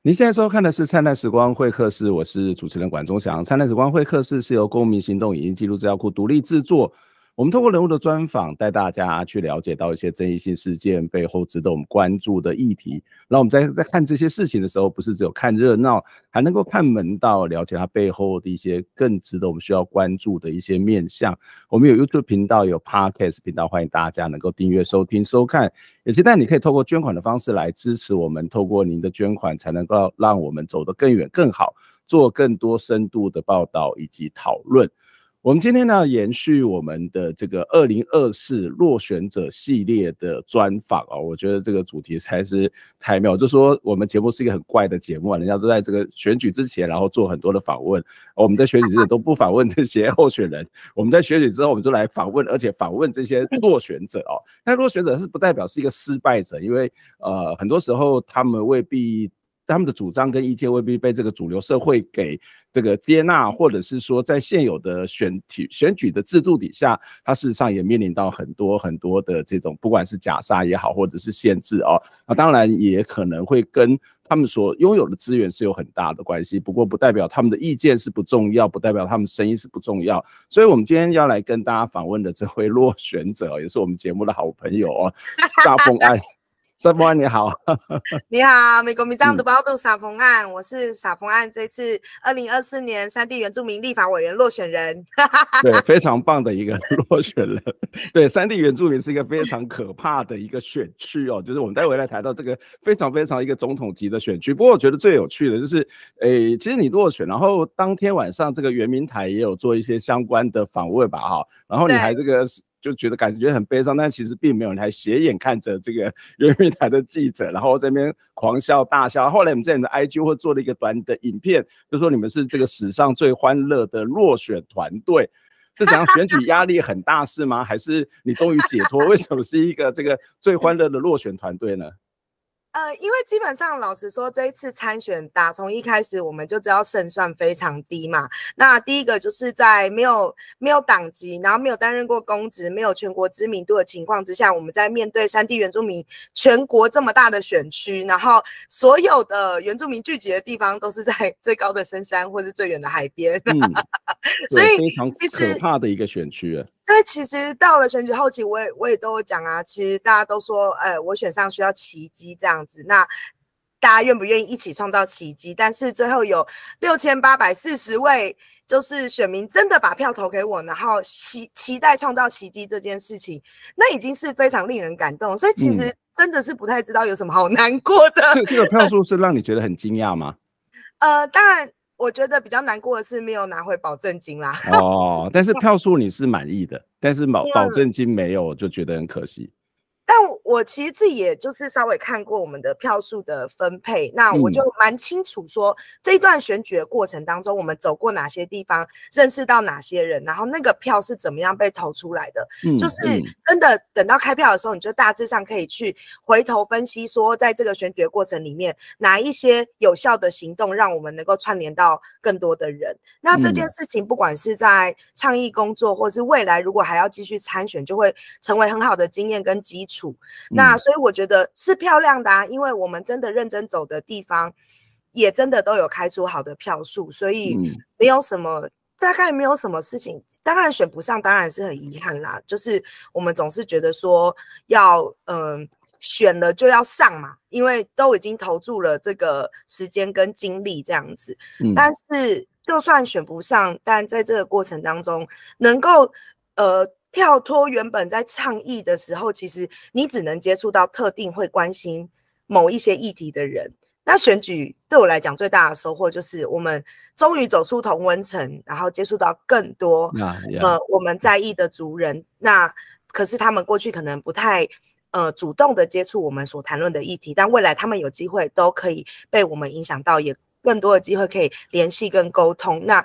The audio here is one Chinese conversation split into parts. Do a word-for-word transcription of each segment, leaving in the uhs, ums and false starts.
您现在收看的是灿烂时光会客室，我是主持人管中祥。灿烂时光会客室是由公民行动影音记录资料库独立制作，我们透过人物的专访，带大家去了解到一些争议性事件背后值得我们关注的议题。然后我们在在看这些事情的时候，不是只有看热闹，还能够看门道，了解它背后的一些更值得我们需要关注的一些面向。我们有 YouTube 频道，有 Podcast 频道，欢迎大家能够订阅、收听、收看。也期待你可以透过捐款的方式来支持我们，透过您的捐款，才能够让我们走得更远、更好，做更多深度的报道以及讨论。我们今天呢，延续我们的这个二零二四落选者系列的专访哦，我觉得这个主题才是太妙。就说我们节目是一个很怪的节目啊，人家都在这个选举之前，然后做很多的访问，我们在选举之前都不访问这些候选人，我们在选举之后，我们就来访问，而且访问这些落选者哦。那落选者是不代表是一个失败者，因为呃，很多时候他们未必。他们的主张跟意见未必被这个主流社会给这个接纳，或者是说在现有的选举选举的制度底下，它事实上也面临到很多很多的这种不管是假杀也好，或者是限制哦，那当然也可能会跟他们所拥有的资源是有很大的关系，不过不代表他们的意见是不重要，不代表他们声音是不重要。所以我们今天要来跟大家访问的这位落选者，也是我们节目的好朋友哦，大凤爱。沙峰安你好。 你好，美国民众的报道沙峰安，我是沙峰安这次二零二四年山地原住民立法委员落选人。 对，非常棒的一个落选人。对，山地原住民是一个非常可怕的一个选区哦，就是我们待会来谈到这个非常非常一个总统级的选区。不过我觉得最有趣的就是，诶，其实你落选，然后当天晚上这个原民台也有做一些相关的访问吧，哈，然后你还这个。就觉得感觉很悲伤，但其实并没有人还斜眼看着这个原民台的记者，然后在那边狂笑大笑。后来我们在你的 I G 或做了一个短的影片，就说你们是这个史上最欢乐的落选团队。是怎样？选举压力很大是吗？还是你终于解脱？为什么是一个这个最欢乐的落选团队呢？ 呃，因为基本上老实说，这一次参选打从一开始我们就知道胜算非常低嘛。那第一个就是在没有没有党籍，然后没有担任过公职，没有全国知名度的情况之下，我们在面对山地原住民全国这么大的选区，然后所有的原住民聚集的地方都是在最高的深山或是最远的海边，嗯， 所以非常可怕的一个选区啊。 所以其实到了选举后期，我也我也都有讲啊，其实大家都说，呃，我选上需要奇迹这样子，那大家愿不愿意一起创造奇迹？但是最后有六千八百四十位就是选民真的把票投给我，然后期期待创造奇迹这件事情，那已经是非常令人感动。所以其实真的是不太知道有什么好难过的。 嗯、这个票数是让你觉得很惊讶吗？ 呃，当然。我觉得比较难过的是没有拿回保证金啦。 哦，但是票数你是满意的，但是保保证金没有，就觉得很可惜。 但我其实自己也就是稍微看过我们的票数的分配，那我就蛮清楚说这一段选举的过程当中，我们走过哪些地方，认识到哪些人，然后那个票是怎么样被投出来的。嗯、就是真的等到开票的时候，你就大致上可以去回头分析说，在这个选举的过程里面，哪一些有效的行动让我们能够串联到更多的人。那这件事情不管是在倡议工作，或是未来如果还要继续参选，就会成为很好的经验跟基础。那所以我觉得是漂亮的啊，因为我们真的认真走的地方也真的都有开出好的票数，所以没有什么大概没有什么事情，当然选不上当然是很遗憾啦，就是我们总是觉得说要嗯、呃、选了就要上嘛，因为都已经投注了这个时间跟精力这样子，但是就算选不上，但在这个过程当中能够呃跳脱原本在倡议的时候，其实你只能接触到特定会关心某一些议题的人。那选举对我来讲最大的收获就是我们终于走出同温层，然后接触到更多、yeah, yeah. 呃我们在意的族人。那可是他们过去可能不太呃主动的接触我们所谈论的议题，但未来他们有机会都可以被我们影响到，也更多的机会可以联系跟沟通。那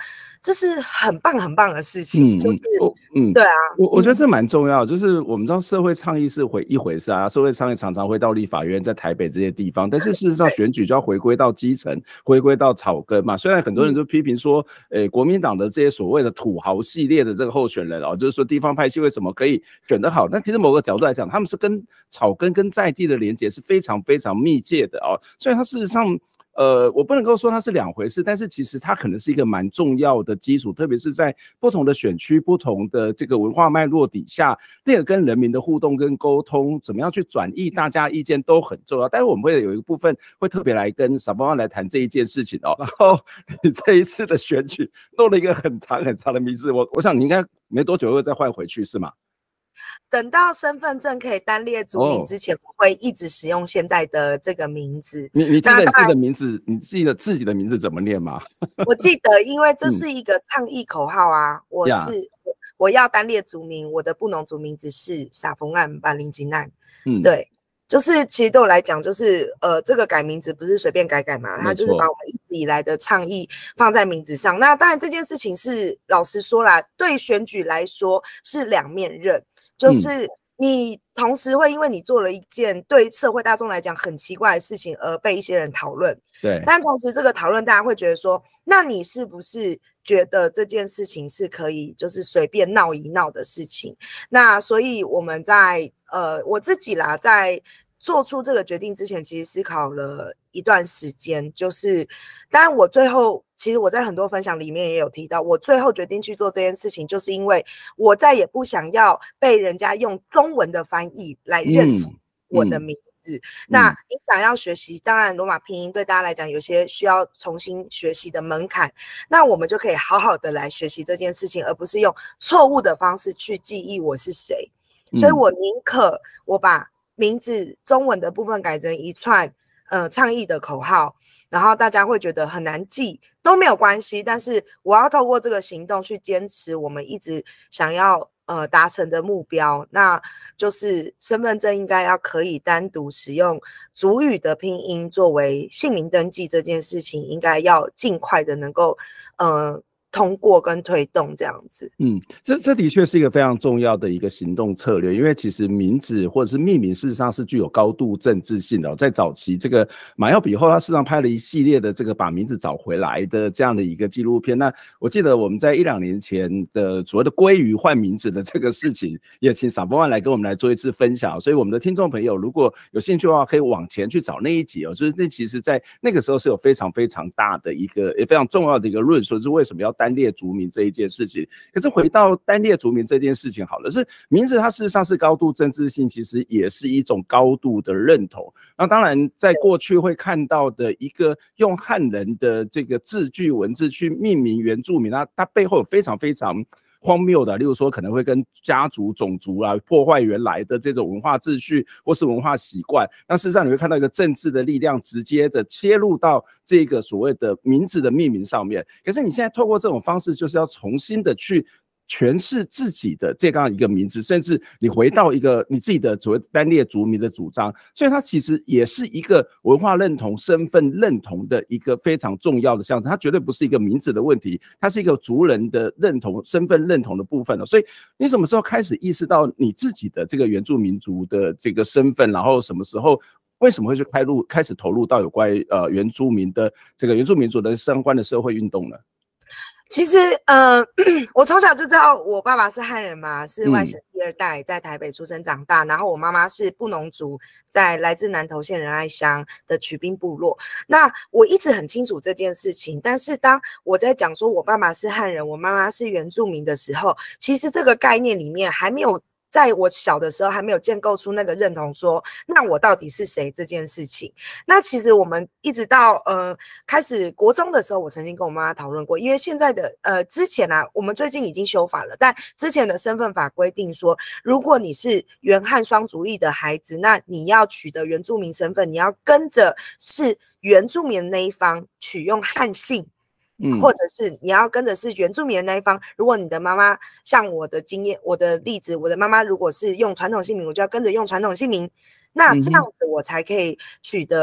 这是很棒很棒的事情，嗯、就是嗯， 对啊， 我我觉得这蛮重要，就是我们知道社会倡议是回一回事啊，社会倡议常常会到立法院，在台北这些地方，但是事实上选举就要回归到基层，回归到草根嘛。虽然很多人都批评说，诶、欸，国民党的这些所谓的土豪系列的这个候选人哦，就是说地方派系为什么可以选得好？但其实某个角度来讲，他们是跟草根跟在地的连结是非常非常密切的哦，所以它事实上。呃，我不能够说它是两回事，但是其实它可能是一个蛮重要的基础，特别是在不同的选区、不同的这个文化脉络底下，那个跟人民的互动跟沟通，怎么样去转译大家意见都很重要。待会我们会有一个部分会特别来跟傻邦邦来谈这一件事情哦。然后你这一次的选举弄了一个很长很长的名字，我我想你应该没多久会再换回去是吗？ 等到身份证可以单列族名之前，我会一直使用现在的这个名字。 你你记得你自己的名字，你记得自己的名字怎么念吗？ 我记得，因为这是一个倡议口号啊。嗯、我是、yeah. 我要单列族名，我的布农族名字是傻丰案巴林金案。嗯，对，就是其实对我来讲，就是呃，这个改名字不是随便改改嘛，他就是把我们一直以来的倡议放在名字上。那当然这件事情是老实说啦，对选举来说是两面刃。就是你同时会因为你做了一件对社会大众来讲很奇怪的事情而被一些人讨论， 对。 但同时这个讨论大家会觉得说，那你是不是觉得这件事情是可以就是随便闹一闹的事情？那所以我们在呃我自己啦，在做出这个决定之前，其实思考了一段时间，就是当然我最后。其实我在很多分享里面也有提到，我最后决定去做这件事情，就是因为我再也不想要被人家用中文的翻译来认识我的名字。嗯嗯、那你想要学习，当然罗马拼音对大家来讲有些需要重新学习的门槛，那我们就可以好好的来学习这件事情，而不是用错误的方式去记忆我是谁。嗯、所以我宁可我把名字中文的部分改成一串呃倡议的口号。然后大家会觉得很难记都没有关系，但是我要透过这个行动去坚持我们一直想要呃达成的目标，那就是身份证应该要可以单独使用族语的拼音作为姓名登记这件事情，应该要尽快的能够呃通过跟推动这样子。 嗯，这这的确是一个非常重要的一个行动策略，因为其实名字或者是命名事实上是具有高度政治性的、哦。在早期这个马耀比后，他事实上拍了一系列的这个把名字找回来的这样的一个纪录片。那我记得我们在一两年前的所谓的鲑鱼换名字的这个事情，也请傻邦万来跟我们来做一次分享。所以我们的听众朋友如果有兴趣的话，可以往前去找那一集哦。就是那其实在那个时候是有非常非常大的一个也非常重要的一个论述，是为什么要单列族名这一件事情。可是回到单列族名这件事情好了，是名字它事实上是高度政治性，其实也是一种高度的认同。那当然在过去会看到的一个用汉人的这个字句文字去命名原住民，它它背后有非常非常荒谬的，例如说可能会跟家族种族啊破坏原来的这种文化秩序或是文化习惯。那事实上你会看到一个政治的力量直接的切入到这个所谓的名字的命名上面。可是你现在透过这种方式，就是要重新的去诠释自己的这样一个名字，甚至你回到一个你自己的所谓单列族名的主张，所以它其实也是一个文化认同、身份认同的一个非常重要的象征。它绝对不是一个名字的问题，它是一个族人的认同、身份认同的部分了。所以你什么时候开始意识到你自己的这个原住民族的这个身份，然后什么时候为什么会去开入开始投入到有关于呃原住民的这个原住民族的相关的社会运动呢？ 其实，呃，我从小就知道我爸爸是汉人嘛，是外省第二代，在台北出生长大。嗯、然后我妈妈是布农族，在来自南投县仁爱乡的曲兵部落。那我一直很清楚这件事情，但是当我在讲说我爸爸是汉人，我妈妈是原住民的时候，其实这个概念里面还没有。在我小的时候还没有建构出那个认同说，那我到底是谁这件事情。那其实我们一直到呃开始国中的时候，我曾经跟我妈妈讨论过，因为现在的呃之前啊，我们最近已经修法了，但之前的身份法规定说，如果你是原汉双族裔的孩子，那你要取得原住民身份，你要跟着是原住民的那一方取用汉姓。嗯、或者是你要跟着是原住民的那一方，如果你的妈妈像我的经验，我的例子，我的妈妈如果是用传统姓名，我就要跟着用传统姓名，那这样子我才可以取得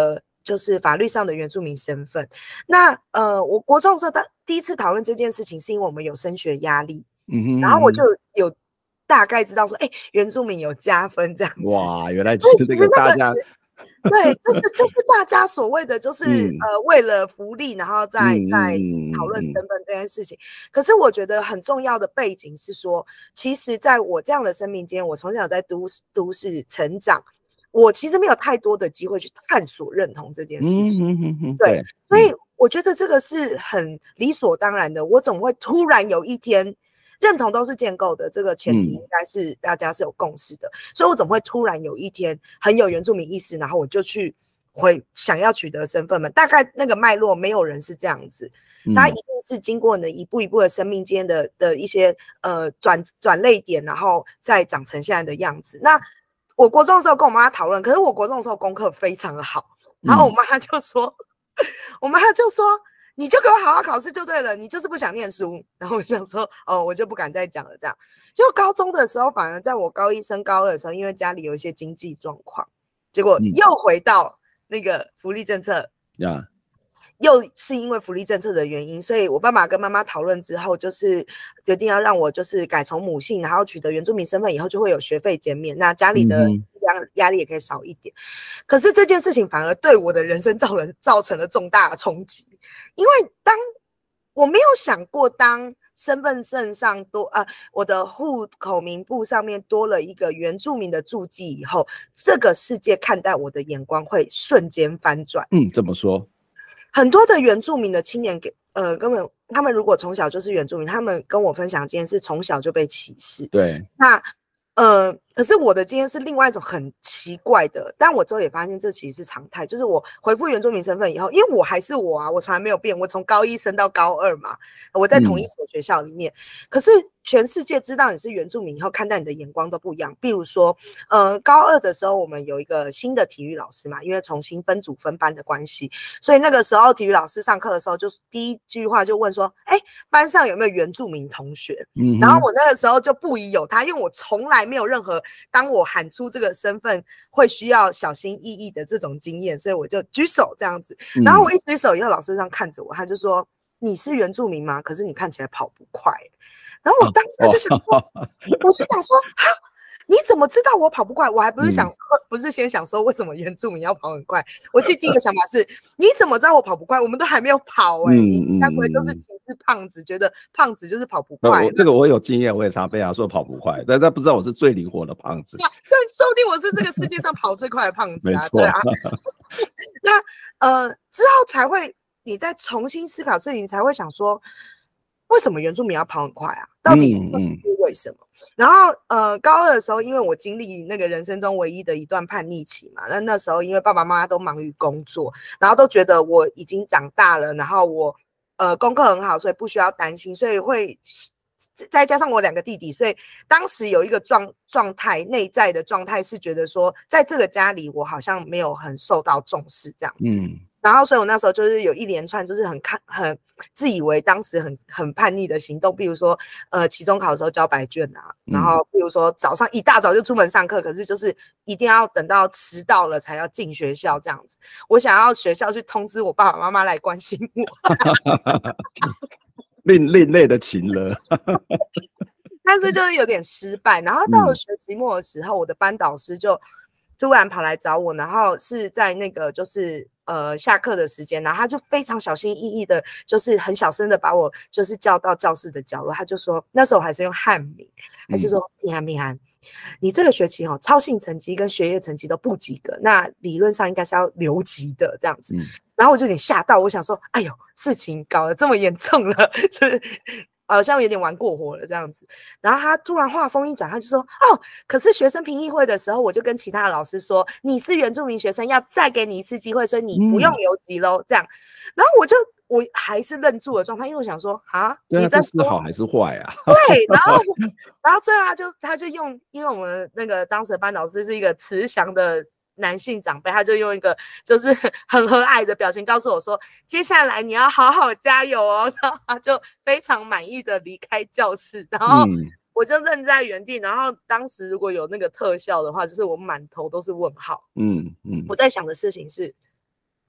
就是法律上的原住民身份。那呃，我国中的时候，第一次讨论这件事情，是因为我们有升学压力， 嗯哼， 然后我就有大概知道说，哎、欸，原住民有加分这样子。 哇，原来就是这个大家。 对，就是就是大家所谓的就是、嗯、呃为了福利，然后再再讨论身份这件事情。可是我觉得很重要的背景是说，其实在我这样的生命间，我从小在都市都市成长，我其实没有太多的机会去探索认同这件事情。嗯、哼哼对，所以我觉得这个是很理所当然的。我怎么会突然有一天？认同都是建构的，这个前提应该是大家是有共识的，嗯、所以我怎么会突然有一天很有原住民意识，然后我就去会想要取得身份们？大概那个脉络没有人是这样子，他、嗯、一定是经过你一步一步的生命间的的一些呃转转捩点，然后再长成现在的样子。那我国中的时候跟我妈讨论，可是我国中的时候功课非常的好，然后我妈就说，嗯、我妈就说。你就给我好好考试就对了，你就是不想念书。然后我想说，哦，我就不敢再讲了。这样，结果高中的时候，反而在我高一升高二的时候，因为家里有一些经济状况，结果又回到那个福利政策。 呀、嗯， 又是因为福利政策的原因，所以我爸爸跟妈妈讨论之后，就是决定要让我就是改从母姓，然后取得原住民身份以后，就会有学费减免，那家里的压压力也可以少一点。嗯、可是这件事情反而对我的人生造了造成了重大的冲击，因为当我没有想过，当身份证上多呃我的户口名簿上面多了一个原住民的注记以后，这个世界看待我的眼光会瞬间翻转。 嗯，怎么说？ 很多的原住民的青年给呃，根本他们如果从小就是原住民，他们跟我分享经验是从小就被歧视。 对， 那呃，可是我的经验是另外一种很奇怪的，但我之后也发现这其实是常态，就是我回复原住民身份以后，因为我还是我啊，我从来没有变，我从高一升到高二嘛，我在同一所学校里面，嗯、可是全世界知道你是原住民以后，看待你的眼光都不一样。比如说，呃，高二的时候我们有一个新的体育老师嘛，因为重新分组分班的关系，所以那个时候体育老师上课的时候，就第一句话就问说：“哎，班上有没有原住民同学？”嗯、然后我那个时候就不疑有他，因为我从来没有任何当我喊出这个身份会需要小心翼翼的这种经验，所以我就举手这样子。然后我一举手以后，老师这样看着我，他就说：“你是原住民吗？可是你看起来跑不快。”然后我当下就想说，我就想说，哈，你怎么知道我跑不快？我还不是想说，嗯、不是先想说为什么原住民要跑很快？我其实第一个想法是，你怎么知道我跑不快？我们都还没有跑哎、欸，嗯、你该不会都是歧视胖子，觉得胖子就是跑不快？ 这个我有经验，我也常被他说跑不快，但他不知道我是最灵活的胖子。 对，说不定我是这个世界上跑最快的胖子啊！ 没错对啊。那呃之后才会，你再重新思考事情，才会想说。为什么原住民要跑很快啊？到底是为什么？嗯嗯、然后呃，高二的时候，因为我经历那个人生中唯一的一段叛逆期嘛，那那时候因为爸爸妈妈都忙于工作，然后都觉得我已经长大了，然后我呃功课很好，所以不需要担心，所以会再加上我两个弟弟，所以当时有一个状状态，内在的状态是觉得说，在这个家里我好像没有很受到重视这样子。嗯，然后所以我那时候就是有一连串就是很看很自以为当时很很叛逆的行动，比如说呃期中考的时候交白卷啊，然后比如说早上一大早就出门上课，可是就是一定要等到迟到了才要进学校这样子。我想要学校去通知我爸爸妈妈来关心我。 另另类的情了。 但是就是有点失败。然后到了学期末的时候，嗯、我的班导师就突然跑来找我，然后是在那个就是呃下课的时间，然后他就非常小心翼翼的，就是很小声的把我就是叫到教室的角落，他就说那时候我还是用汉名，他就说平安平安，你这个学期哦操性成绩跟学业成绩都不及格，那理论上应该是要留级的这样子。嗯、然后我就有点吓到，我想说，哎呦，事情搞得这么严重了，就是好像有点玩过火了这样子。然后他突然话锋一转，他就说，哦，可是学生评议会的时候，我就跟其他的老师说，你是原住民学生，要再给你一次机会，所以你不用留级咯。嗯、这样。然后我就我还是愣住了状态，因为我想说，啊，你在说是好还是坏啊？ 对，然后然后最后他就他就用，因为我们那个当时的班导师是一个慈祥的男性长辈，他就用一个就是很和蔼的表情告诉我说，接下来你要好好加油哦。然后他就非常满意的离开教室，然后我就愣在原地。然后当时如果有那个特效的话，就是我满头都是问号。嗯嗯，我在想的事情是，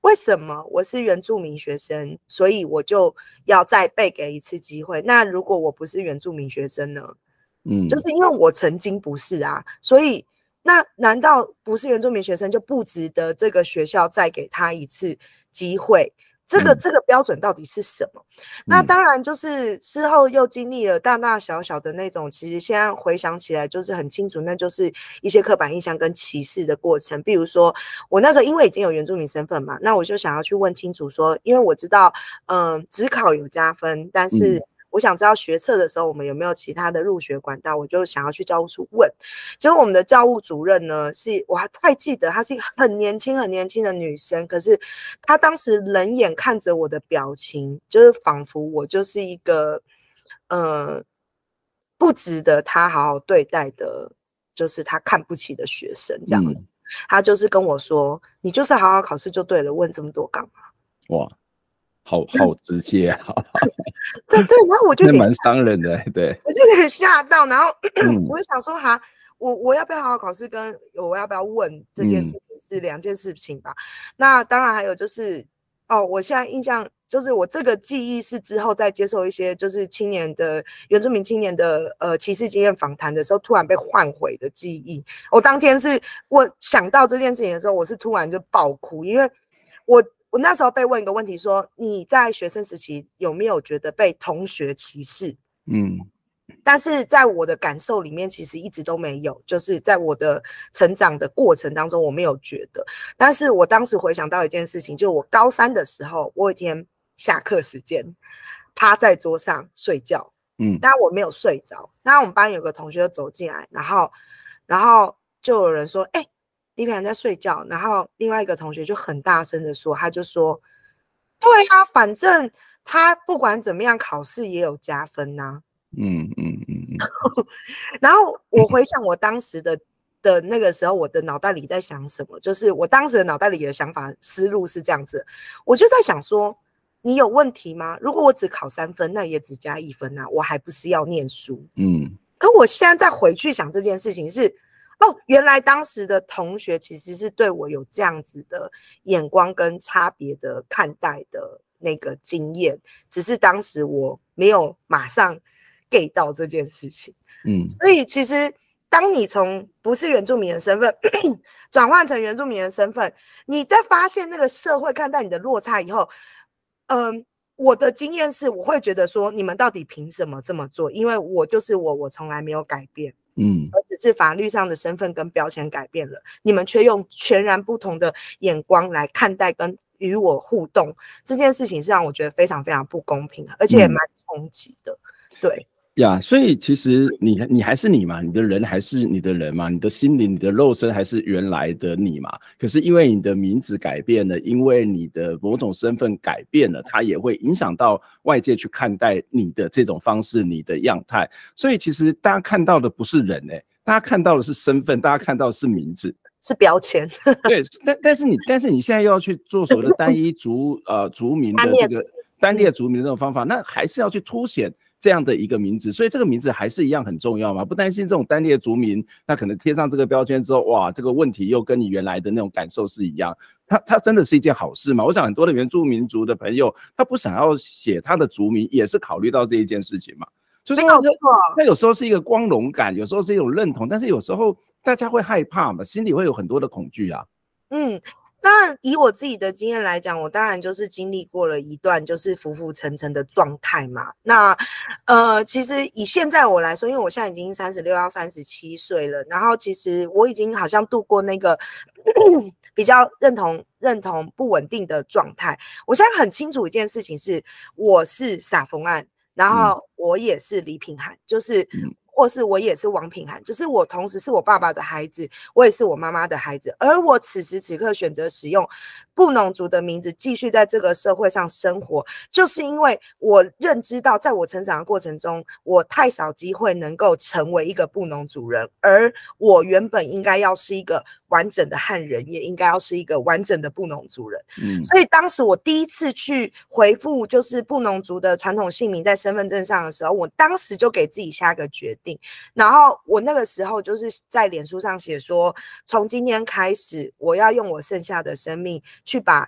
为什么我是原住民学生，所以我就要再被给一次机会？那如果我不是原住民学生呢？嗯，就是因为我曾经不是啊，所以那难道不是原住民学生就不值得这个学校再给他一次机会？这个、嗯、这个标准到底是什么？那当然就是事后又经历了大大小小的那种，其实现在回想起来就是很清楚，那就是一些刻板印象跟歧视的过程。比如说我那时候因为已经有原住民身份嘛，那我就想要去问清楚说，因为我知道嗯，指考有加分，但是、嗯我想知道学测的时候我们有没有其他的入学管道，我就想要去教务处问。结果我们的教务主任呢，是我还太记得，她是一个很年轻很年轻的女生，可是她当时冷眼看着我的表情，就是仿佛我就是一个呃不值得她好好对待的，就是她看不起的学生这样子。嗯、她就是跟我说：“你就是好好考试就对了，问这么多干嘛？”哇！ 好好直接啊！ 对对，然后我就蛮伤人的，对， 我就有点吓到，然后、嗯、我就想说，哈，我我要不要好好考试，跟我要不要问这件事情是两件事情吧。嗯、那当然还有就是，哦，我现在印象就是我这个记忆是之后再接受一些就是青年的原住民青年的呃歧视经验访谈的时候，突然被唤回的记忆。我当天是我想到这件事情的时候，我是突然就爆哭，因为我。我那时候被问一个问题说，你在学生时期有没有觉得被同学歧视？嗯，但是在我的感受里面，其实一直都没有，就是在我的成长的过程当中，我没有觉得。但是我当时回想到一件事情，就我高三的时候，我有一天下课时间趴在桌上睡觉，嗯，但我没有睡着。那我们班有个同学就走进来，然后，然后就有人说，哎、欸。李品涵在睡觉，然后另外一个同学就很大声的说，他就说，对啊，反正他不管怎么样考试也有加分啊。嗯嗯嗯嗯。然后我回想我当时的的那个时候，我的脑袋里在想什么，就是我当时的脑袋里的想法思路是这样子，我就在想说，你有问题吗？如果我只考三分，那也只加一分啊，我还不是要念书。嗯。可我现在再回去想这件事情是。哦，原来当时的同学其实是对我有这样子的眼光跟差别的看待的那个经验，只是当时我没有马上 get 到这件事情。嗯，所以其实当你从不是原住民的身份转换成原住民的身份，你在发现那个社会看待你的落差以后，嗯。我的经验是，我会觉得说，你们到底凭什么这么做？因为我就是我，我从来没有改变，嗯，而只是法律上的身份跟标签改变了，你们却用全然不同的眼光来看待跟与我互动，这件事情是让我觉得非常非常不公平，而且也蛮冲击的，嗯、对。 呀， yeah, 所以其实你你还是你嘛，你的人还是你的人嘛，你的心灵、你的肉身还是原来的你嘛。可是因为你的名字改变了，因为你的某种身份改变了，它也会影响到外界去看待你的这种方式、你的样态。所以其实大家看到的不是人哎、欸，大家看到的是身份，大家看到的是名字， 是标签。 对，但但是你但是你现在又要去做所谓的单一族呃族民的这个单列族民的这种方法，那还是要去凸显这样的一个名字，所以这个名字还是一样很重要嘛。不担心这种单列族民，那可能贴上这个标签之后，哇，这个问题又跟你原来的那种感受是一样。它它真的是一件好事嘛？我想很多的原住民族的朋友，他不想要写他的族名，也是考虑到这一件事情嘛。所以说，那有时候是一个光荣感，有时候是一种认同，但是有时候大家会害怕嘛，心里会有很多的恐惧啊。 嗯。当然，以我自己的经验来讲，我当然就是经历过了一段就是浮浮沉沉的状态嘛。那呃，其实以现在我来说，因为我现在已经三十六要三十七岁了，然后其实我已经好像度过那个比较认同认同不稳定的状态。我现在很清楚一件事情是，我是撒冯案，然后我也是李品涵，就是。嗯或是我也是王品涵，就是我同时是我爸爸的孩子，我也是我妈妈的孩子，而我此时此刻选择使用布农族的名字继续在这个社会上生活，就是因为我认知到在我成长的过程中，我太少机会能够成为一个布农族人，而我原本应该要是一个完整的汉人，也应该要是一个完整的布农族人。嗯，所以当时我第一次去回复就是布农族的传统姓名在身份证上的时候，我当时就给自己下个决定，然后我那个时候就是在脸书上写说，从今天开始，我要用我剩下的生命去把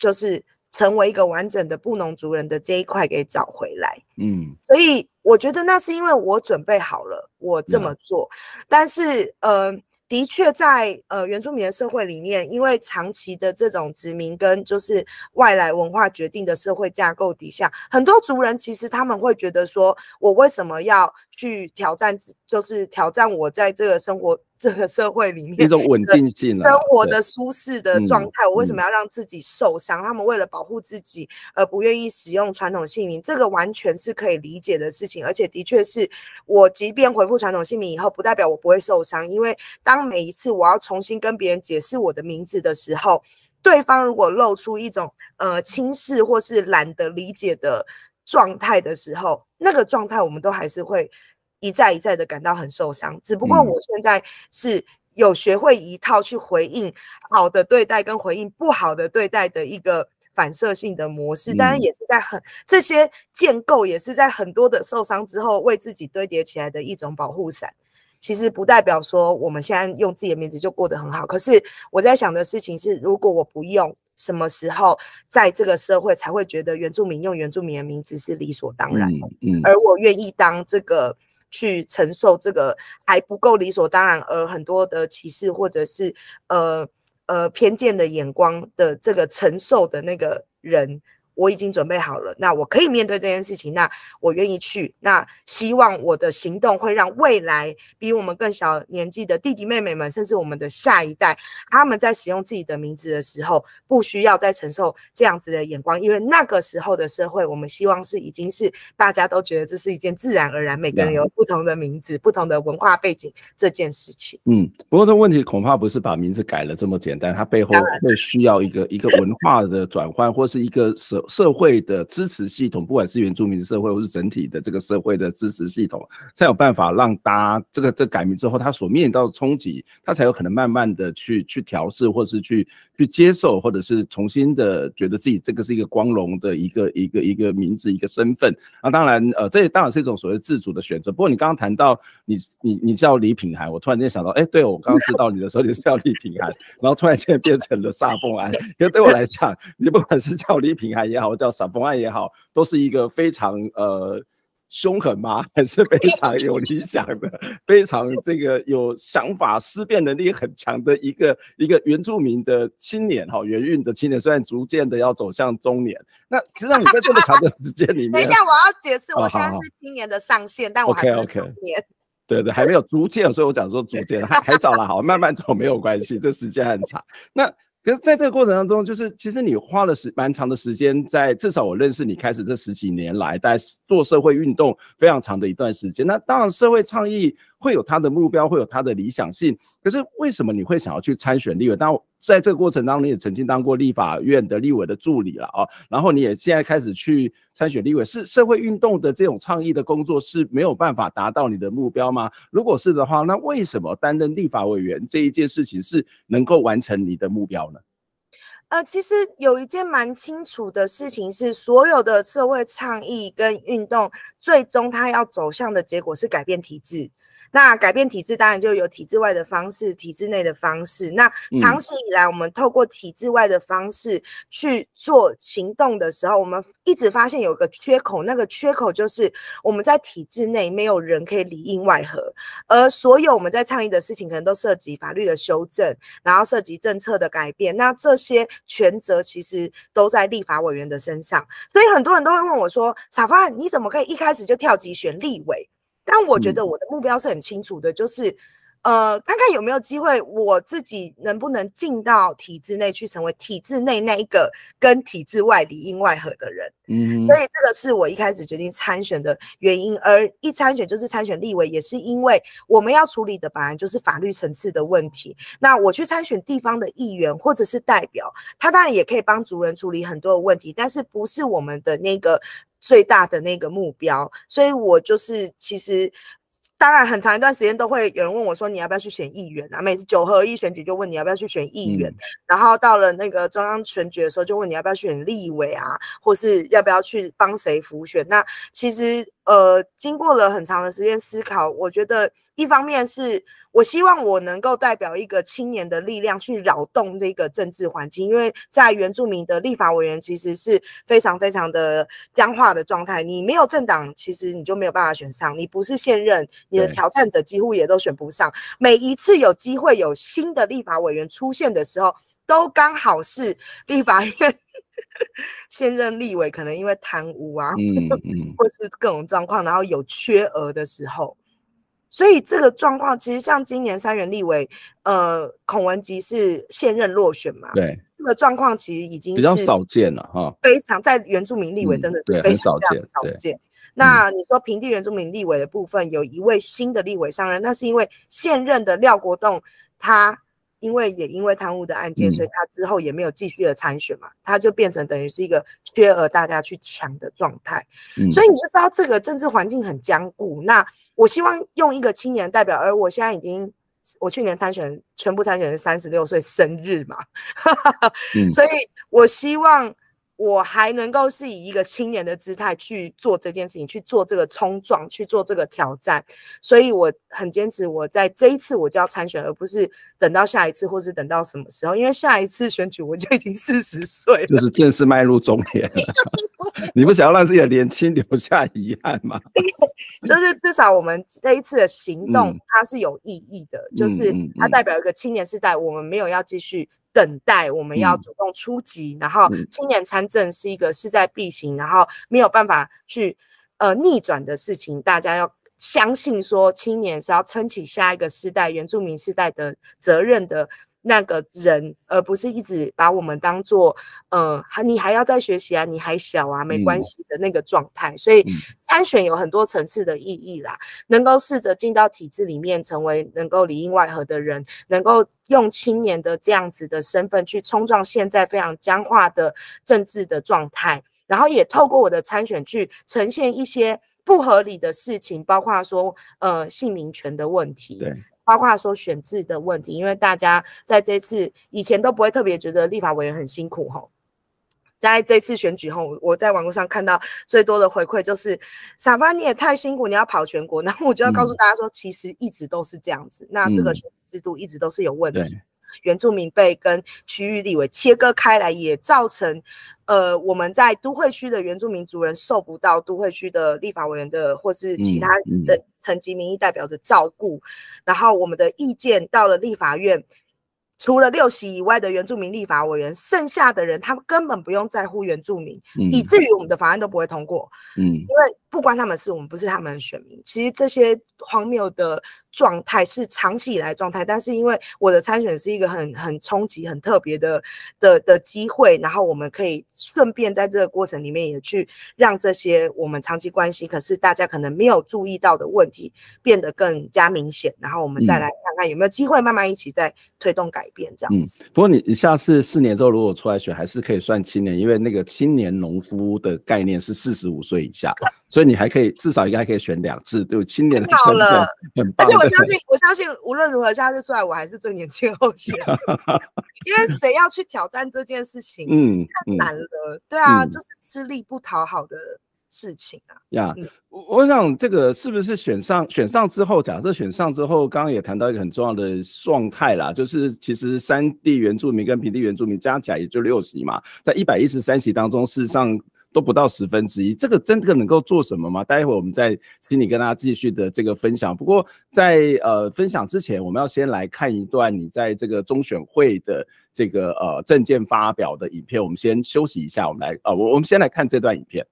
就是成为一个完整的布农族人的这一块给找回来。 嗯， 所以我觉得那是因为我准备好了，我这么做。嗯、但是，呃，的确在呃原住民的社会里面，因为长期的这种殖民跟就是外来文化决定的社会架构底下，很多族人其实他们会觉得说，我为什么要去挑战，就是挑战我在这个生活这个社会里面一种稳定性、 生活的舒适的状态， 嗯、 我为什么要让自己受伤？嗯、他们为了保护自己而不愿意使用传统姓名，这个完全是可以理解的事情，而且的确是我即便回复传统姓名以后，不代表我不会受伤，因为当每一次我要重新跟别人解释我的名字的时候，对方如果露出一种呃轻视或是懒得理解的状态的时候，那个状态我们都还是会一再一再的感到很受伤。只不过我现在是有学会一套去回应好的对待跟回应不好的对待的一个反射性的模式，当然也是在很这些建构也是在很多的受伤之后为自己堆叠起来的一种保护伞。其实不代表说我们现在用自己的名字就过得很好，可是我在想的事情是，如果我不用，什么时候在这个社会才会觉得原住民用原住民的名字是理所当然的？嗯嗯、而我愿意当这个去承受这个还不够理所当然而很多的歧视或者是呃呃偏见的眼光的这个承受的那个人，我已经准备好了，那我可以面对这件事情，那我愿意去，那希望我的行动会让未来比我们更小年纪的弟弟妹妹们，甚至我们的下一代，他们在使用自己的名字的时候，不需要再承受这样子的眼光，因为那个时候的社会，我们希望是已经是大家都觉得这是一件自然而然，每个人有不同的名字、不同的文化背景这件事情。 嗯，不过这个问题恐怕不是把名字改了这么简单，它背后会需要一个一个文化的转换，或是一个社社会的支持系统，不管是原住民社会或是整体的这个社会的支持系统，才有办法让大家这个这改名之后，他所面临到的冲击，他才有可能慢慢的去去调试，或是去去接受，或者是重新的觉得自己这个是一个光荣的一个一个一个名字一个身份。那当然，呃，这也当然是一种所谓自主的选择。不过你刚刚谈到你你你叫李品涵，我突然间想到，哎，对，我刚刚知道你的时候你是叫李品涵，然后突然间变成了撒凤安。可是对我来讲，你不管是叫李品涵也好，叫撒凤安也好，都是一个非常呃凶狠吗？还是非常有理想的，非常这个有想法、思辨能力很强的一个一个原住民的青年哈，原运的青年，虽然逐渐的要走向中年，那实际上你在这么长的时间里面， 等一下我要解释，我现在是青年的上限，哦、但我还不是中年。 Okay, okay. 对对，还没有逐渐，所以我讲说逐渐，还还早了，好，慢慢走没有关系，这时间很长。那可是在这个过程当中，就是其实你花了时蛮长的时间在，至少我认识你开始这十几年来，在做社会运动非常长的一段时间。那当然，社会倡议会有它的目标，会有它的理想性。可是为什么你会想要去参选立委？当在这个过程当中，你也曾经当过立法院的立委的助理了啊，然后你也现在开始去参选立委，是社会运动的这种倡议的工作是没有办法达到你的目标吗？如果是的话，那为什么担任立法委员这一件事情是能够完成你的目标呢？ 呃，其实有一件蛮清楚的事情是，所有的社会倡议跟运动，最终它要走向的结果是改变体制。那改变体制当然就有体制外的方式，体制内的方式。那长期以来，我们透过体制外的方式去做行动的时候，我们一直发现有个缺口，那个缺口就是我们在体制内没有人可以里应外合，而所有我们在倡议的事情，可能都涉及法律的修正，然后涉及政策的改变。那这些权责其实都在立法委员的身上，所以很多人都会问我说：“撒芳，你怎么可以一开始就跳级选立委？”但我觉得我的目标是很清楚的，就是，呃，看看有没有机会，我自己能不能进到体制内去，成为体制内那一个跟体制外里应外合的人。嗯，所以这个是我一开始决定参选的原因。而一参选就是参选立委，也是因为我们要处理的本来就是法律层次的问题。那我去参选地方的议员或者是代表，他当然也可以帮族人处理很多的问题，但是不是我们的那个最大的那个目标，所以我就是其实当然很长一段时间都会有人问我说你要不要去选议员啊，每次九合一选举就问你要不要去选议员、嗯、然后到了那个中央选举的时候就问你要不要选立委啊，或是要不要去帮谁辅选。那其实呃，经过了很长的时间思考，我觉得一方面是我希望我能够代表一个青年的力量去扰动这个政治环境，因为在原住民的立法委员其实是非常非常的僵化的状态，你没有政党，其实你就没有办法选上，你不是现任，你的挑战者几乎也都选不上。每一次有机会有新的立法委员出现的时候，都刚好是立法院现任立委可能因为贪污啊，嗯嗯、或是各种状况，然后有缺额的时候，所以这个状况其实像今年三原立委，呃，孔文吉是现任落选嘛， 对， 这个状况其实已经是比较少见了哈， 非常在原住民立委真的是非常非常少见。那你说平地原住民立委的部分，有一位新的立委上任，那是因为现任的廖国栋他。因为也因为贪污的案件，所以他之后也没有继续的参选嘛，他就变成等于是一个缺额大家去抢的状态，嗯、所以你就知道这个政治环境很僵固。那我希望用一个青年代表，而我现在已经，我去年参选全部参选是三十六岁生日嘛，嗯、所以我希望我还能够是以一个青年的姿态去做这件事情，去做这个冲撞，去做这个挑战。所以我很坚持，我在这一次我就要参选，而不是等到下一次，或是等到什么时候。因为下一次选举我就已经四十岁了， 就是正式迈入中年了。你不想要让自己的年轻留下遗憾吗？ 就是至少我们这一次的行动，嗯、它是有意义的，嗯、就是它代表一个青年世代，我们没有要继续。等待，我们要主动出击，嗯、然后青年参政是一个势在必行，然后没有办法去呃逆转的事情。大家要相信说，青年是要撑起下一个世代原住民世代的责任的那个人，而不是一直把我们当做呃你还要再学习啊，你还小啊，没关系的那个状态。嗯、所以参选有很多层次的意义啦，能够试着进到体制里面，成为能够里应外合的人，能够用青年的这样子的身份去冲撞现在非常僵化的政治的状态，然后也透过我的参选去呈现一些不合理的事情，包括说呃姓名权的问题，对，包括说选制的问题，因为大家在这次以前都不会特别觉得立法委员很辛苦吼。在这次选举后，我在网络上看到最多的回馈就是傻巴你也太辛苦，你要跑全国。然后我就要告诉大家说，嗯、其实一直都是这样子。那这个选举制度一直都是有问题。嗯、原住民被跟区域立委切割开来，也造成呃我们在都会区的原住民族人受不到都会区的立法委员的或是其他的层级民意代表的照顾，嗯、然后我们的意见到了立法院。除了六席以外的原住民立法委员，剩下的人他们根本不用在乎原住民，嗯、以至于我们的法案都不会通过。嗯，因为不关他们事，我们不是他们的选民。其实这些荒谬的状态是长期以来的状态，但是因为我的参选是一个很很冲击、很特别的的的机会，然后我们可以顺便在这个过程里面也去让这些我们长期关系，可是大家可能没有注意到的问题变得更加明显，然后我们再来看看有没有机会慢慢一起再推动改变这样子。 嗯，不过你你下次四年之后如果出来选，还是可以算青年，因为那个青年农夫的概念是四十五岁以下，所以你还可以至少应该可以选两次，对青年的身份很棒。 而且我相信，我相信无论如何下次出来，我还是最年轻候选人，因为谁要去挑战这件事情，嗯，太难了。嗯、对啊，嗯、就是吃力不讨好的事情啊。 呀、yeah, 嗯，我想这个是不是选上选上之后，假设选上之后，刚刚也谈到一个很重要的状态啦，就是其实山地原住民跟平地原住民加起来也就六席嘛，在一百一十三席当中，事实上都不到十分之一，这个真的能够做什么吗？待会我们在心里跟大家继续的这个分享。不过在呃分享之前，我们要先来看一段你在这个中选会的这个呃政见发表的影片。我们先休息一下，我们来呃我我们先来看这段影片。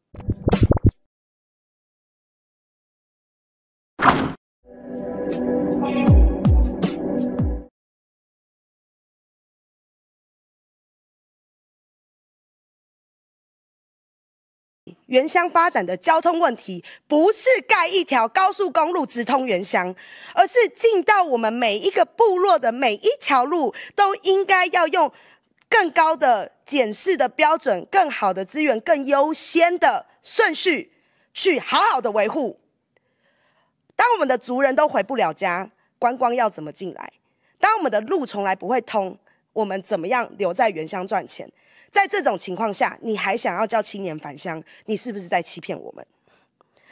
原乡发展的交通问题，不是盖一条高速公路直通原乡，而是进到我们每一个部落的每一条路，都应该要用更高的检视的标准、更好的资源、更优先的顺序，去好好的维护。当我们的族人都回不了家，观光要怎么进来？当我们的路从来不会通，我们怎么样留在原乡赚钱？在这种情况下，你还想要叫青年返乡，你是不是在欺骗我们？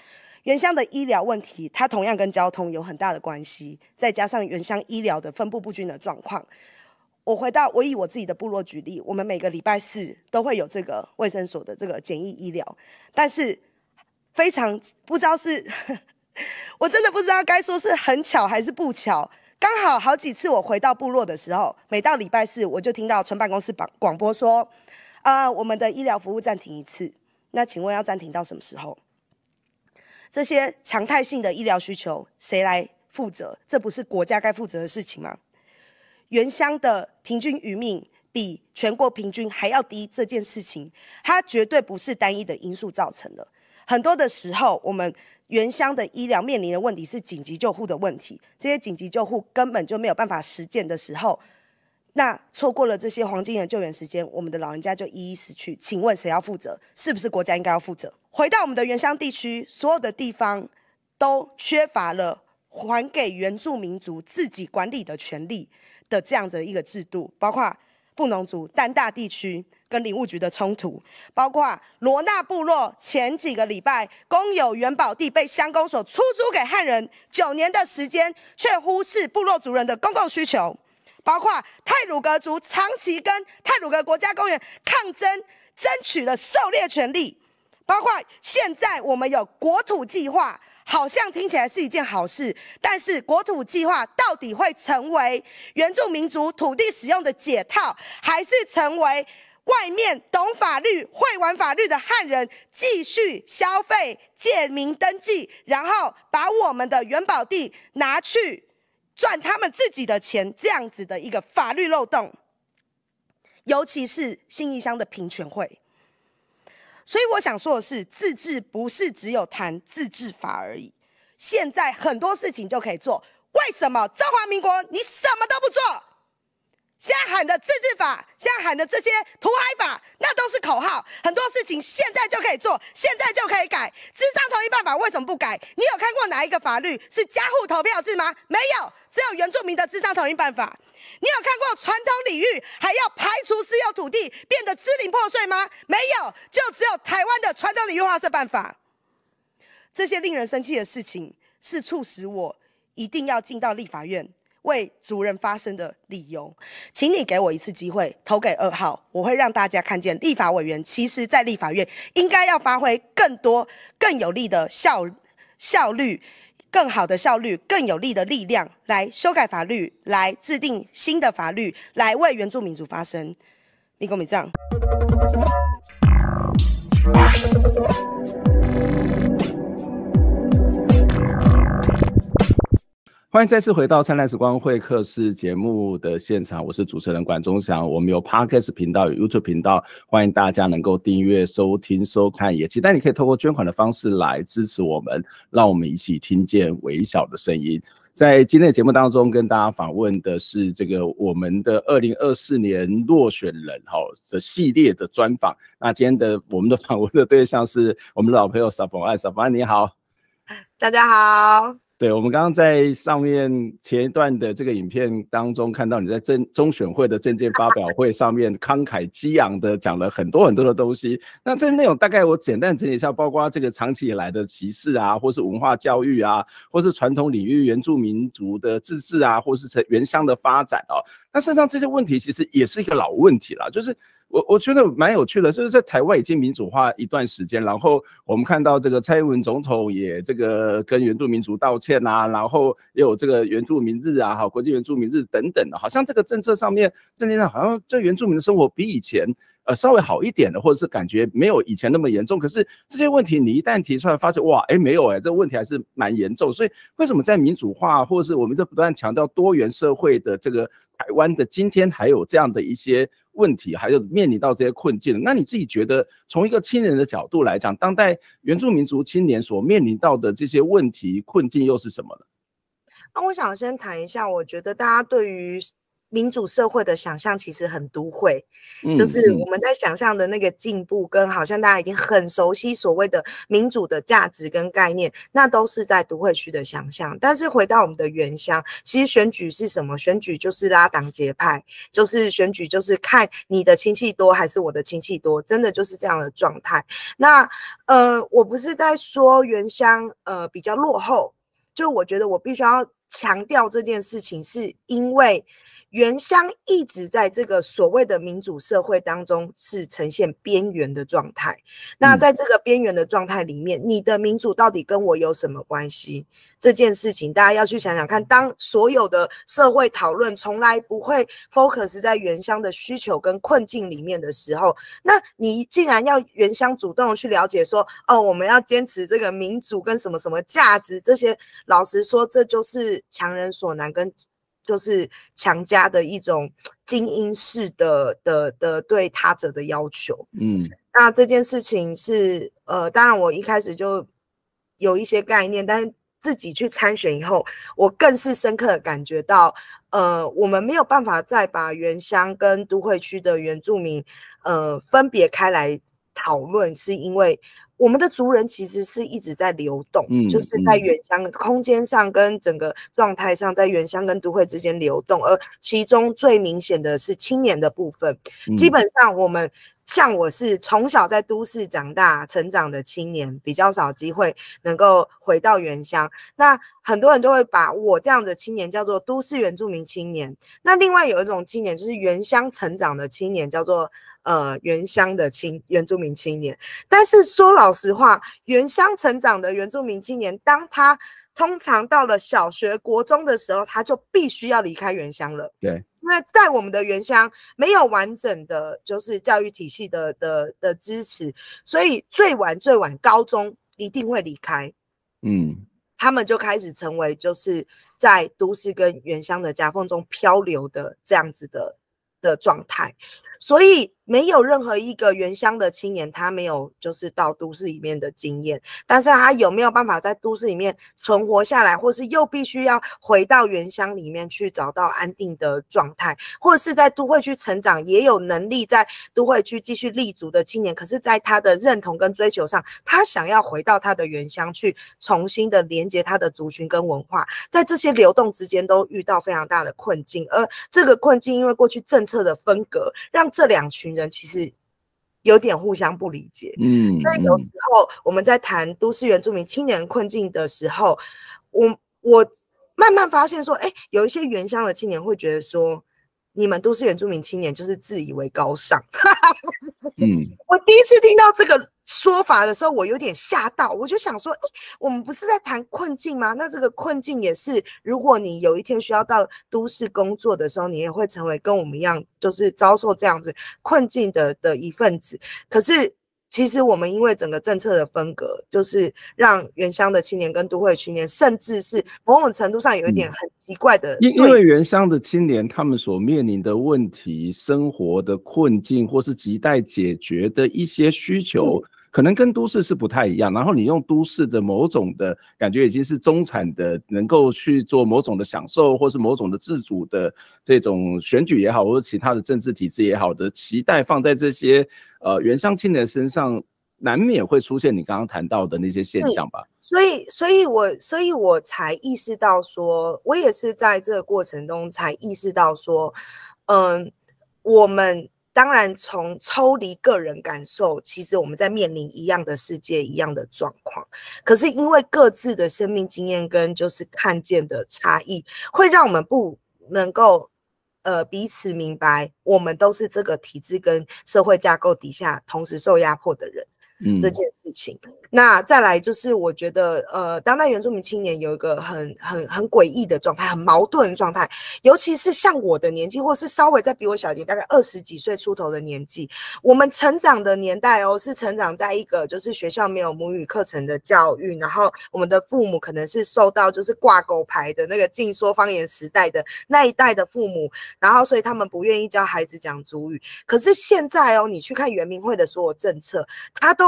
原乡的医疗问题，它同样跟交通有很大的关系，再加上原乡医疗的分布不均的状况。我回到我以我自己的部落举例，我们每个礼拜四都会有这个卫生所的这个简易医疗，但是非常不知道是我真的不知道该说是很巧还是不巧，刚好好几次我回到部落的时候，每到礼拜四我就听到村办公室广播说，呃，我们的医疗服务暂停一次。那请问要暂停到什么时候？这些常态性的医疗需求谁来负责？这不是国家该负责的事情吗？原乡的平均余命比全国平均还要低，这件事情它绝对不是单一的因素造成的。很多的时候，我们原乡的医疗面临的问题是紧急救护的问题，这些紧急救护根本就没有办法实践的时候，那错过了这些黄金的救援时间，我们的老人家就一一死去。请问谁要负责？是不是国家应该要负责？回到我们的原乡地区，所有的地方都缺乏了还给原住民族自己管理的权利的这样的一个制度，包括布农族丹大地区跟林务局的冲突，包括罗纳部落前几个礼拜公有原保地被乡公所出租给汉人九年的时间，却忽视部落族人的公共需求，包括太鲁阁族长期跟太鲁阁国家公园抗争，争取了狩猎权利，包括现在我们有国土计划，好像听起来是一件好事，但是国土计划到底会成为原住民族土地使用的解套，还是成为外面懂法律、会玩法律的汉人继续消费、借名登记，然后把我们的原保地拿去赚他们自己的钱，这样子的一个法律漏洞，尤其是信义乡的平权会。所以我想说的是，自治不是只有谈自治法而已，现在很多事情就可以做。为什么中华民国你什么都不做？现在喊的自治法，现在喊的这些土海法，那都是口号。很多事情现在就可以做，现在就可以改。智商同意办法为什么不改？你有看过哪一个法律是家户投票制吗？没有，只有原住民的智商同意办法。你有看过传统领域还要排除私有土地变得支离破碎吗？没有，就只有台湾的传统领域划设办法。这些令人生气的事情，是促使我一定要进到立法院为族人发声的理由。请你给我一次机会，投给二号，我会让大家看见立法委员其实在立法院应该要发挥更多更有力的效效率更好的效率，更有力的力量，来修改法律，来制定新的法律，来为原住民族发声。你跟我们这样。 欢迎再次回到灿烂时光会客室节目的现场，我是主持人管中祥。我们有 Podcast 频道，有 YouTube 频道，欢迎大家能够订阅、收听、收看，也期待你可以透过捐款的方式来支持我们，让我们一起听见微小的声音。在今天的节目当中，跟大家访问的是这个我们的二零二四年落选人的系列的专访。那今天的我们的访问的对象是我们的老朋友 Safon， Safon 你好。 大家好。 对，我们刚刚在上面前一段的这个影片当中看到你在政中选会的政见发表会上面慷慨激昂的讲了很多很多的东西。那这内容大概我简单整理一下，包括这个长期以来的歧视啊，或是文化教育啊，或是传统领域原住民族的自治啊，或是原乡的发展哦。那事实上这些问题其实也是一个老问题啦，就是我我觉得蛮有趣的，就是在台湾已经民主化一段时间，然后我们看到这个蔡英文总统也这个跟原住民族道歉啊，然后也有这个原住民日啊，国际原住民日等等的，好像这个政策上面政见上好像对原住民的生活比以前呃稍微好一点的，或者是感觉没有以前那么严重。可是这些问题你一旦提出来，发现哇，哎没有哎，这个问题还是蛮严重。所以为什么在民主化，或者是我们在不断强调多元社会的这个台湾的今天，还有这样的一些问题，还有面临到这些困境？那你自己觉得，从一个青年的角度来讲，当代原住民族青年所面临到的这些问题困境又是什么呢？ 那我想先谈一下，我觉得大家对于民主社会的想象其实很都会， 嗯， 就是我们在想象的那个进步跟好像大家已经很熟悉所谓的民主的价值跟概念，那都是在都会区的想象。但是回到我们的原乡，其实选举是什么？选举就是拉党结派，就是选举就是看你的亲戚多还是我的亲戚多，真的就是这样的状态。那呃，我不是在说原乡呃比较落后，就我觉得我必须要强调这件事情，是因为原乡一直在这个所谓的民主社会当中是呈现边缘的状态。那在这个边缘的状态里面，你的民主到底跟我有什么关系？这件事情大家要去想想看。当所有的社会讨论从来不会 focus 在原乡的需求跟困境里面的时候，那你既然要原乡主动去了解说，哦，我们要坚持这个民主跟什么什么价值，这些老实说，这就是强人所难跟就是强加的一种精英式的的的对他者的要求。嗯，那这件事情是呃，当然我一开始就有一些概念，但是自己去参选以后，我更是深刻的感觉到，呃，我们没有办法再把原乡跟都会区的原住民呃分别开来讨论，是因为我们的族人其实是一直在流动，嗯、就是在原乡的空间上跟整个状态上，在原乡跟都会之间流动，而其中最明显的是青年的部分。嗯、基本上我们像我是从小在都市长大成长的青年，比较少机会能够回到原乡。那很多人都会把我这样的青年叫做都市原住民青年。那另外有一种青年就是原乡成长的青年，叫做呃，原乡的青原住民青年。但是说老实话，原乡成长的原住民青年，当他通常到了小学国中的时候，他就必须要离开原乡了。对，因为在我们的原乡没有完整的就是教育体系的的的支持，所以最晚最晚高中一定会离开。嗯，他们就开始成为就是在都市跟原乡的夹缝中漂流的这样子的的状态。所以没有任何一个原乡的青年，他没有就是到都市里面的经验，但是他有没有办法在都市里面存活下来，或是又必须要回到原乡里面去找到安定的状态，或者是在都会区成长，也有能力在都会区继续立足的青年，可是在他的认同跟追求上，他想要回到他的原乡去重新的连接他的族群跟文化，在这些流动之间都遇到非常大的困境，而这个困境因为过去政策的分隔，让这两群人其实有点互相不理解。嗯，所以有时候我们在谈都市原住民青年困境的时候，我我慢慢发现说，哎，有一些原乡的青年会觉得说，你们都市原住民青年就是自以为高尚。嗯，我第一次听到这个说法的时候，我有点吓到，我就想说，欸，我们不是在谈困境吗？那这个困境也是，如果你有一天需要到都市工作的时候，你也会成为跟我们一样，就是遭受这样子困境的的一份子。可是其实我们因为整个政策的分隔，就是让原乡的青年跟都会青年，甚至是某种程度上有一点很奇怪的， 因因为原乡的青年他们所面临的问题、生活的困境，或是亟待解决的一些需求，嗯，可能跟都市是不太一样。然后你用都市的某种的感觉已经是中产的，能够去做某种的享受，或是某种的自主的这种选举也好，或者其他的政治体制也好的期待放在这些呃原乡青年身上，难免会出现你刚刚谈到的那些现象吧。 嗯，所以，所以我，所以我才意识到说，我也是在这个过程中才意识到说，嗯，我们当然从抽离个人感受，其实我们在面临一样的世界，一样的状况。可是因为各自的生命经验跟就是看见的差异，会让我们不能够呃彼此明白，我们都是这个体制跟社会架构底下同时受压迫的人。嗯，这件事情，那再来就是我觉得，呃，当代原住民青年有一个很很很诡异的状态，很矛盾的状态，尤其是像我的年纪，或是稍微再比我小一点，大概二十几岁出头的年纪，我们成长的年代哦，是成长在一个就是学校没有母语课程的教育，然后我们的父母可能是受到就是挂狗牌的那个禁说方言时代的那一代的父母，然后所以他们不愿意教孩子讲族语。可是现在哦，你去看原民会的所有政策，他都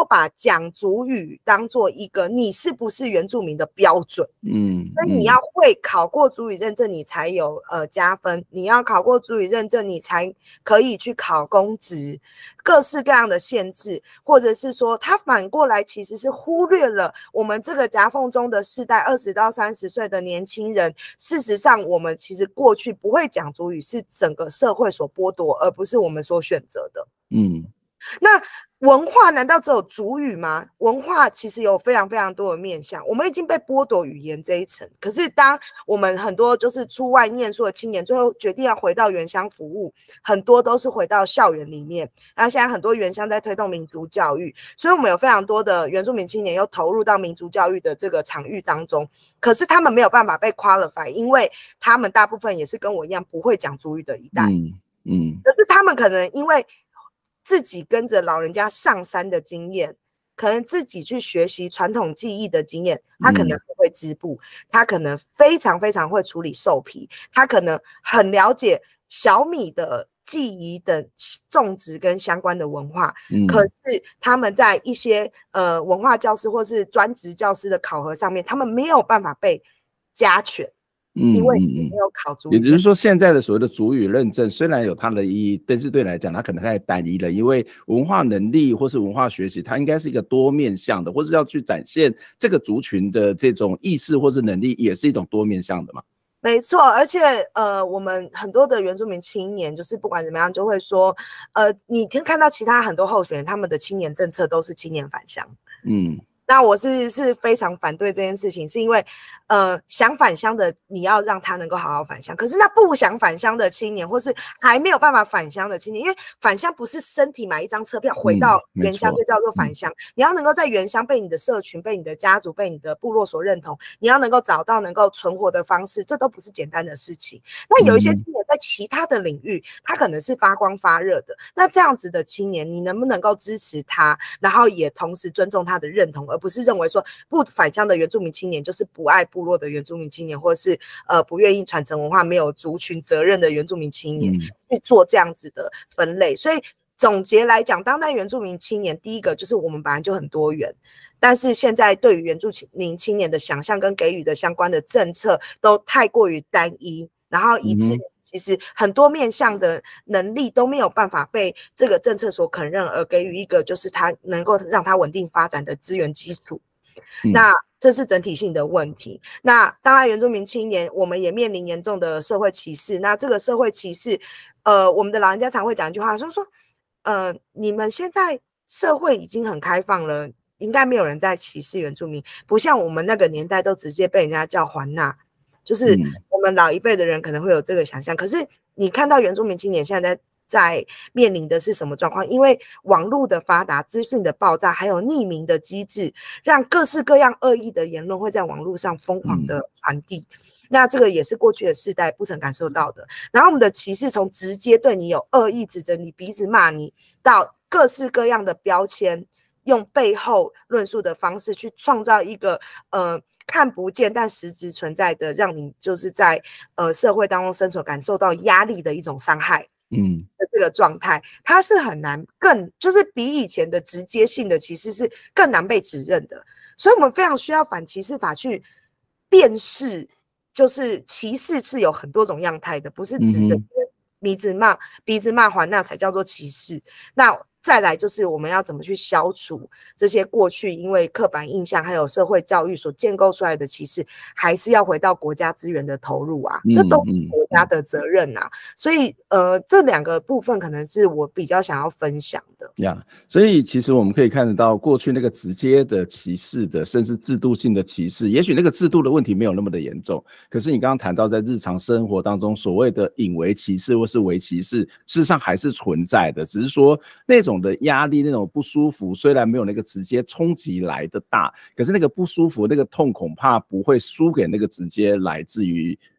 有把讲族语当做一个你是不是原住民的标准， 嗯， 所以你要会考过族语认证，你才有呃加分，你要考过族语认证，你才可以去考公职，各式各样的限制，或者是说他反过来其实是忽略了我们这个夹缝中的世代二十到三十岁的年轻人，事实上我们其实过去不会讲族语是整个社会所剥夺，而不是我们所选择的。嗯，那文化难道只有族语吗？文化其实有非常非常多的面向，我们已经被剥夺语言这一层。可是当我们很多就是出外念书的青年，最后决定要回到原乡服务，很多都是回到校园里面。那现在很多原乡在推动民族教育，所以我们有非常多的原住民青年又投入到民族教育的这个场域当中。可是他们没有办法被 qualify， 因为他们大部分也是跟我一样不会讲族语的一代。嗯嗯，可是他们可能因为自己跟着老人家上山的经验，可能自己去学习传统技艺的经验，他可能会织布，嗯、他可能非常非常会处理兽皮，他可能很了解小米的技艺的种植跟相关的文化。嗯、可是他们在一些呃文化教师或是专职教师的考核上面，他们没有办法被加权。嗯，因为你没有考族语， 也就是说，现在的所谓的族语认证虽然有它的意义，但是对你来讲，它可能太单一了。因为文化能力或是文化学习，它应该是一个多面向的，或是要去展现这个族群的这种意识或是能力，也是一种多面向的嘛。 没错，而且呃，我们很多的原住民青年，就是不管怎么样，就会说，呃，你看到其他很多候选人，他们的青年政策都是青年返乡。嗯。那我是是非常反对这件事情，是因为，呃，想返乡的你要让他能够好好返乡，可是那不想返乡的青年，或是还没有办法返乡的青年，因为返乡不是身体买一张车票回到原乡就叫做返乡，嗯、你要能够在原乡被你的社群、被你的家族、被你的部落所认同，你要能够找到能够存活的方式，这都不是简单的事情。那有一些青年在其他的领域，他可能是发光发热的，那这样子的青年，你能不能够支持他，然后也同时尊重他的认同，而不是认为说不返乡的原住民青年就是不爱部落的原住民青年，或是呃不愿意传承文化、没有族群责任的原住民青年、嗯、去做这样子的分类。所以总结来讲，当代原住民青年，第一个就是我们本来就很多元，但是现在对于原住民青年的想象跟给予的相关的政策都太过于单一，然后以致、嗯其实很多面向的能力都没有办法被这个政策所肯认，而给予一个就是它能够让它稳定发展的资源基础。嗯、那这是整体性的问题。那当然，原住民青年我们也面临严重的社会歧视。那这个社会歧视，呃，我们的老人家常会讲一句话，就是说，呃，你们现在社会已经很开放了，应该没有人在歧视原住民，不像我们那个年代都直接被人家叫还纳。就是我们老一辈的人可能会有这个想象，可是你看到原住民青年现在在面临的是什么状况？因为网络的发达、资讯的爆炸，还有匿名的机制，让各式各样恶意的言论会在网络上疯狂的传递。嗯、那这个也是过去的世代不曾感受到的。然后我们的歧视从直接对你有恶意指责你、鼻子骂你，到各式各样的标签，用背后论述的方式去创造一个呃。看不见但实质存在的，让你就是在呃社会当中生存感受到压力的一种伤害，嗯，的这个状态，它是很难更就是比以前的直接性的歧视是更难被指认的，所以我们非常需要反歧视法去辨识，就是歧视是有很多种样态的，不是指着鼻子骂鼻子骂还那才叫做歧视。那再来就是我们要怎么去消除这些过去因为刻板印象还有社会教育所建构出来的歧视，还是要回到国家资源的投入啊，这都是国家的责任啊。所以呃，这两个部分可能是我比较想要分享的呀。Yeah, 所以其实我们可以看得到，过去那个直接的歧视的，甚至制度性的歧视，也许那个制度的问题没有那么的严重，可是你刚刚谈到在日常生活当中所谓的隐微歧视或是微歧视，事实上还是存在的，只是说那种的压力，那种不舒服，虽然没有那个直接冲击来的大，可是那个不舒服，那个痛恐怕不会输给那个直接来自于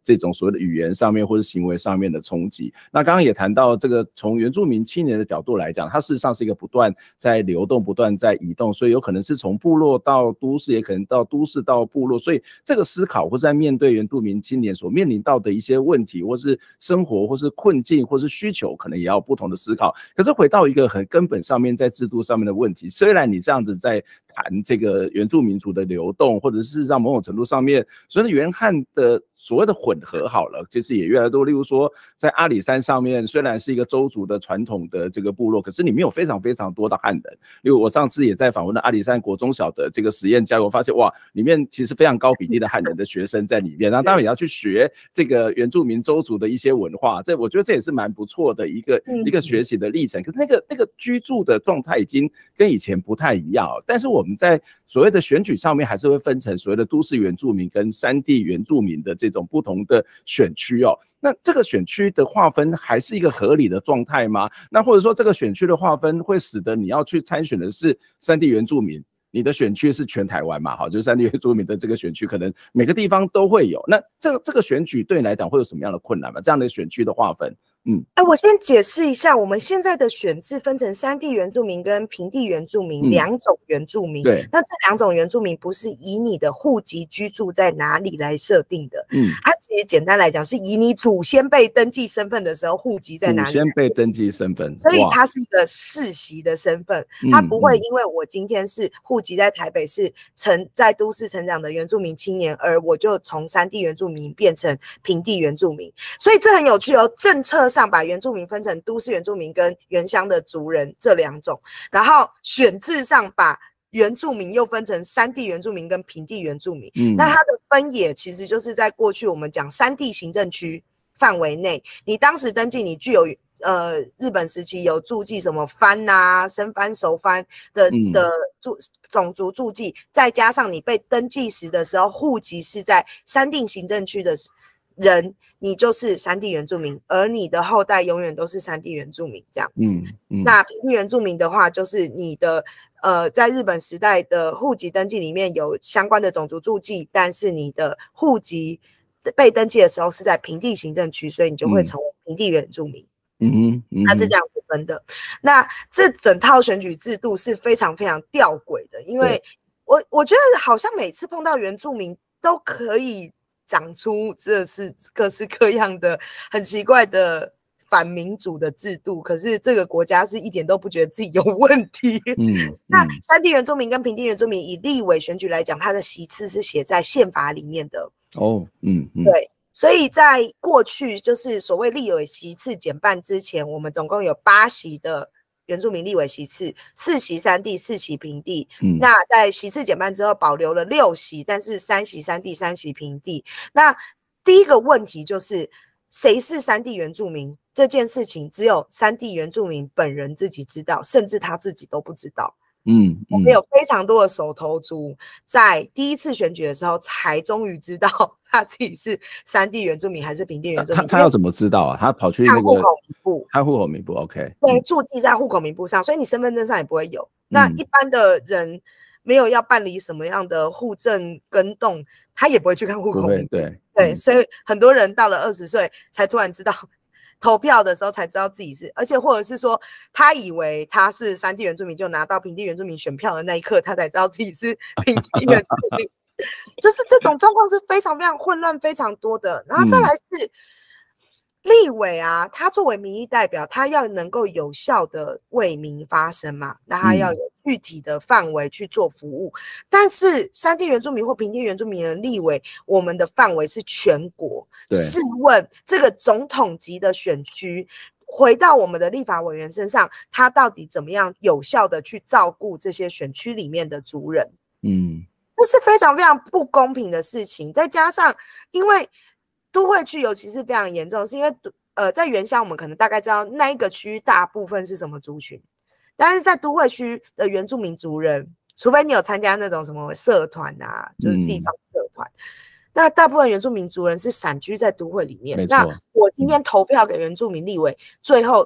这种所谓的语言上面或者行为上面的冲击。那刚刚也谈到这个，从原住民青年的角度来讲，它事实上是一个不断在流动、不断在移动，所以有可能是从部落到都市，也可能到都市到部落，所以这个思考或是在面对原住民青年所面临到的一些问题，或是生活，或是困境，或是需求，可能也要不同的思考。可是回到一个很根本上面，在制度上面的问题，虽然你这样子在谈这个原住民族的流动，或者事实上某种程度上面，所谓的原汉的所谓的混合好了，其实也越来越多。例如说，在阿里山上面，虽然是一个邹族的传统的这个部落，可是里面有非常非常多的汉人。例如我上次也在访问了阿里山国中小的这个实验家，我发现哇，里面其实非常高比例的汉人的学生在里面。那当然也要去学这个原住民邹族的一些文化，这我觉得这也是蛮不错的一个、嗯、一个学习的历程。可是那个那个居住的状态已经跟以前不太一样了。但是我们在所谓的选举上面，还是会分成所谓的都市原住民跟山地原住民的这种不同的选区哦。那这个选区的划分还是一个合理的状态吗？那或者说这个选区的划分会使得你要去参选的是山地原住民，你的选区是全台湾嘛？好，就是山地原住民的这个选区，可能每个地方都会有。那这个这个选举对你来讲会有什么样的困难吗？这样的选区的划分？嗯， 哎，我先解释一下，我们现在的选制分成山地原住民跟平地原住民两种原住民。 对， 那这两种原住民不是以你的户籍居住在哪里来设定的。嗯，它其实简单来讲是以你祖先被登记身份的时候户籍在哪里。 祖先被登记身份， 所以它是一个世袭的身份，它不会因为我今天是户籍在台北市成在都市成长的原住民青年，而我就从山地原住民变成平地原住民。所以这很有趣哦，政策上把原住民分成都市原住民跟原乡的族人这两种，然后选制上把原住民又分成山地原住民跟平地原住民。嗯，那它的分野其实就是在过去我们讲山地行政区范围内，你当时登记你具有呃日本时期有注记什么番啊、生番、熟番的的注种族注记，再加上你被登记时的时候户籍是在山地行政区的人，你就是山地原住民，而你的后代永远都是山地原住民这样子。嗯嗯、那平地原住民的话，就是你的呃，在日本时代的户籍登记里面有相关的种族注记，但是你的户籍被登记的时候是在平地行政区，所以你就会成为平地原住民。嗯嗯，它是这样子分的。那这整套选举制度是非常非常吊诡的，因为我我觉得好像每次碰到原住民都可以长出这是各式各样的很奇怪的反民主的制度，可是这个国家是一点都不觉得自己有问题。嗯，嗯那山地原住民跟平地原住民以立委选举来讲，它的席次是写在宪法里面的。哦，嗯嗯，对。所以在过去就是所谓立委席次减半之前，我们总共有八席的原住民立委席次，四席山地，四席平地。嗯，那在席次减半之后保留了六席，但是三席山地，三席平地。那第一个问题就是谁是山地原住民这件事情，只有山地原住民本人自己知道，甚至他自己都不知道。嗯，我们有非常多的手头族在第一次选举的时候才终于知道他自己是山地原住民还是平地原住民。 他, 他要怎么知道啊？他跑去那个看户口名簿， 看户口名簿 ，OK， 对，注记在户口名簿上，所以你身份证上也不会有。那一般的人没有要办理什么样的户政更动，他也不会去看户口名簿。 对对，所以很多人到了二十岁才突然知道。投票的时候才知道自己是，而且或者是说他以为他是山地原住民，就拿到平地原住民选票的那一刻，他才知道自己是平地原住民。就是这种状况是非常非常混乱、非常多的。然后再来是立委啊，他作为民意代表，他要能够有效的为民发声嘛，那他要有具体的范围去做服务。但是山地原住民或平地原住民的立委，我们的范围是全国。试问这个总统级的选区，回到我们的立法委员身上，他到底怎么样有效的去照顾这些选区里面的族人？嗯，这是非常非常不公平的事情。再加上，因为都会区尤其是非常严重，是因为呃，在原乡我们可能大概知道那一个区域大部分是什么族群，但是在都会区的原住民族人，除非你有参加那种什么社团啊，就是地方社团。嗯，那大部分原住民族人是散居在都会里面。那我今天投票给原住民立委，最后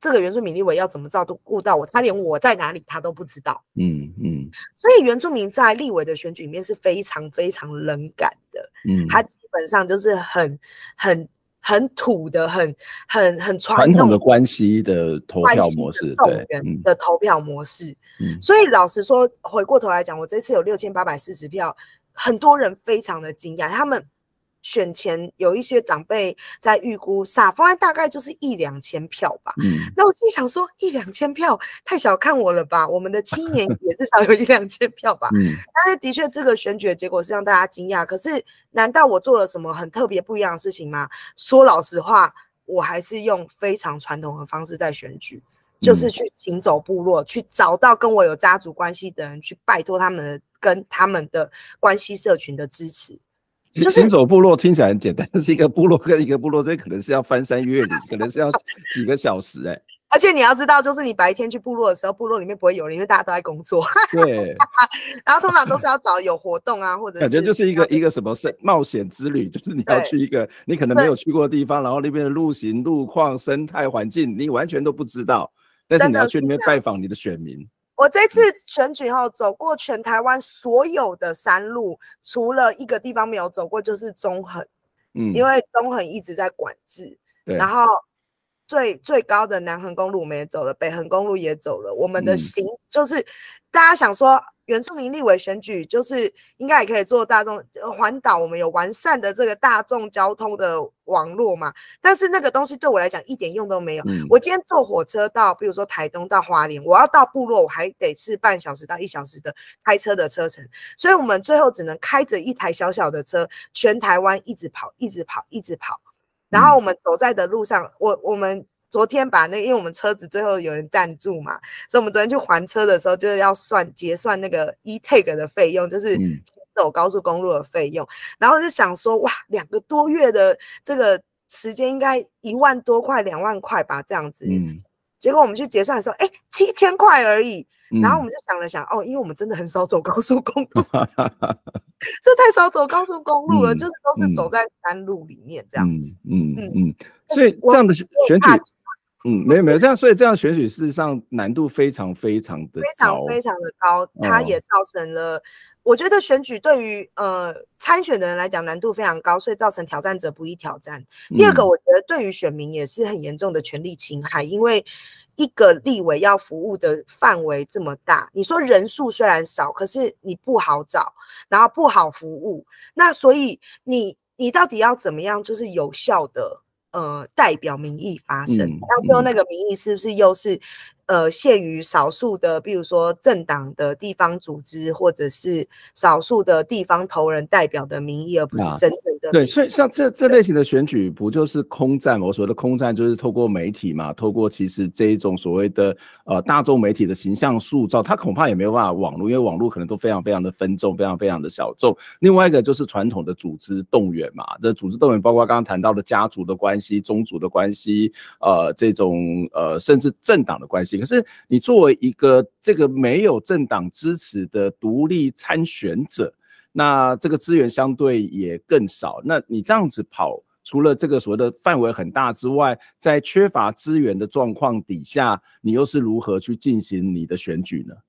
这个原住民立委要怎么照顾到我，他连我在哪里他都不知道。 嗯嗯， 所以原住民在立委的选举里面是非常非常冷感的，嗯，他基本上就是很很很土的，很很很传统的关系的投票模式， 对，嗯的投票模式。嗯，所以老实说，回过头来讲，我这次有六千八百四十票，很多人非常的惊讶，他们。选前有一些长辈在预估撒方案大概就是一两千票吧，嗯，那我心里想说一两千票太小看我了吧，我们的青年也至少有一两千票吧，嗯，但是的确这个选举的结果是让大家惊讶，可是难道我做了什么很特别不一样的事情吗？说老实话，我还是用非常传统的方式在选举，就是去行走部落，去找到跟我有家族关系的人，去拜托他们的跟他们的关系社群的支持。 行走部落听起来很简单，但是一个部落跟一个部落，这可能是要翻山越岭，可能是要几个小时哎、欸。 而且你要知道，就是你白天去部落的时候，部落里面不会有人，因为大家都在工作。 对。 然后通常都是要找有活动啊，或者是感觉就是一个一个什么是冒险之旅，就是你要去一个你可能没有去过的地方，然后那边的路行、路况、生态环境你完全都不知道，但是你要去那边拜访你的选民。 我这次选举后走过全台湾所有的山路，除了一个地方没有走过，就是中横。嗯，因为中横一直在管制，然后最最高的南横公路我们也走了，北横公路也走了。我们的行、嗯、就是大家想说原住民立委选举，就是应该也可以做大众环岛，我们有完善的这个大众交通的网络嘛，但是那个东西对我来讲一点用都没有。嗯、我今天坐火车到比如说台东到花莲，我要到部落我还得是半小时到一小时的开车的车程，所以我们最后只能开着一台小小的车全台湾一直跑一直跑一直跑，然后我们走在的路上，我我们昨天把那个，因为我们车子最后有人赞助嘛，所以我们昨天去还车的时候，就是要算结算那个 e-tag 的费用，就是走高速公路的费用。嗯、然后就想说，哇，两个多月的这个时间应该一万多块、两万块吧，这样子。嗯、结果我们去结算的时候，哎，七千块而已。然后我们就想了想，哦，因为我们真的很少走高速公路，这太少走高速公路了，嗯、就是都是走在山路里面这样子。嗯嗯嗯， 所以这样的选举。嗯，没有没有这样，所以这样选举事实上难度非常非常的高， 非常非常的高，它也造成了，哦、我觉得选举对于呃参选的人来讲难度非常高，所以造成挑战者不易挑战。嗯、第二个，我觉得对于选民也是很严重的权力侵害，因为一个立委要服务的范围这么大，你说人数虽然少，可是你不好找，然后不好服务，那所以你你到底要怎么样，就是有效的。呃，代表民意发声，到最后那个民意是不是又是呃限于少数的，比如说政党的地方组织，或者是少数的地方头人代表的民意，而不是真正的、啊、 对，所以像这这类型的选举，不就是空战吗？我所谓的空战就是透过媒体嘛，透过其实这一种所谓的呃大众媒体的形象塑造，它恐怕也没有办法网络，因为网络可能都非常非常的分众，非常非常的小众。另外一个就是传统的组织动员嘛，这组织动员包括刚刚谈到的家族的关系、宗族的关系，呃，这种呃甚至政党的关系。可是你作为一个这个没有政党支持的独立参选者，那这个资源相对也更少。那你这样子跑，除了这个所谓的范围很大之外，在缺乏资源的状况底下，你又是如何去进行你的选举呢？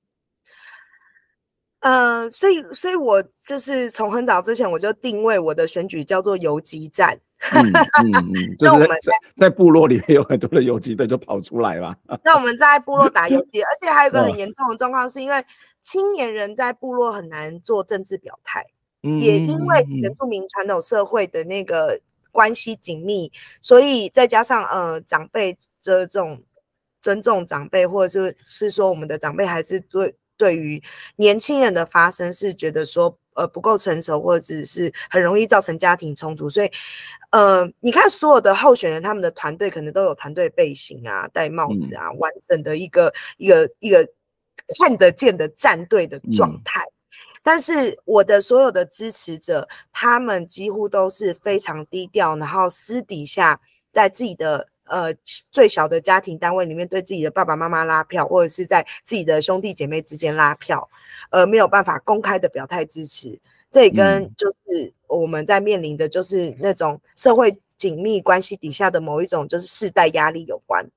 呃，所以，所以我就是从很早之前我就定位我的选举叫做游击战。 嗯嗯嗯，就是在在部落里面有很多的游击队就跑出来了。 那我们在部落打游击，而且还有一个很严重的状况，是因为青年人在部落很难做政治表态，嗯、也因为原住民传统社会的那个关系紧密，所以再加上呃长辈这种尊重长辈，或者是是说我们的长辈还是对对于年轻人的发声是觉得说呃不够成熟，或者是很容易造成家庭冲突，所以。呃，你看所有的候选人，他们的团队可能都有团队背心啊、戴帽子啊，嗯、完整的一个一个一个看得见的战队的状态。嗯、但是我的所有的支持者，他们几乎都是非常低调，然后私底下在自己的呃最小的家庭单位里面对自己的爸爸妈妈拉票，或者是在自己的兄弟姐妹之间拉票，而没有办法公开的表态支持。这也跟就是我们在面临的就是那种社会紧密关系底下的某一种就是世代压力有关。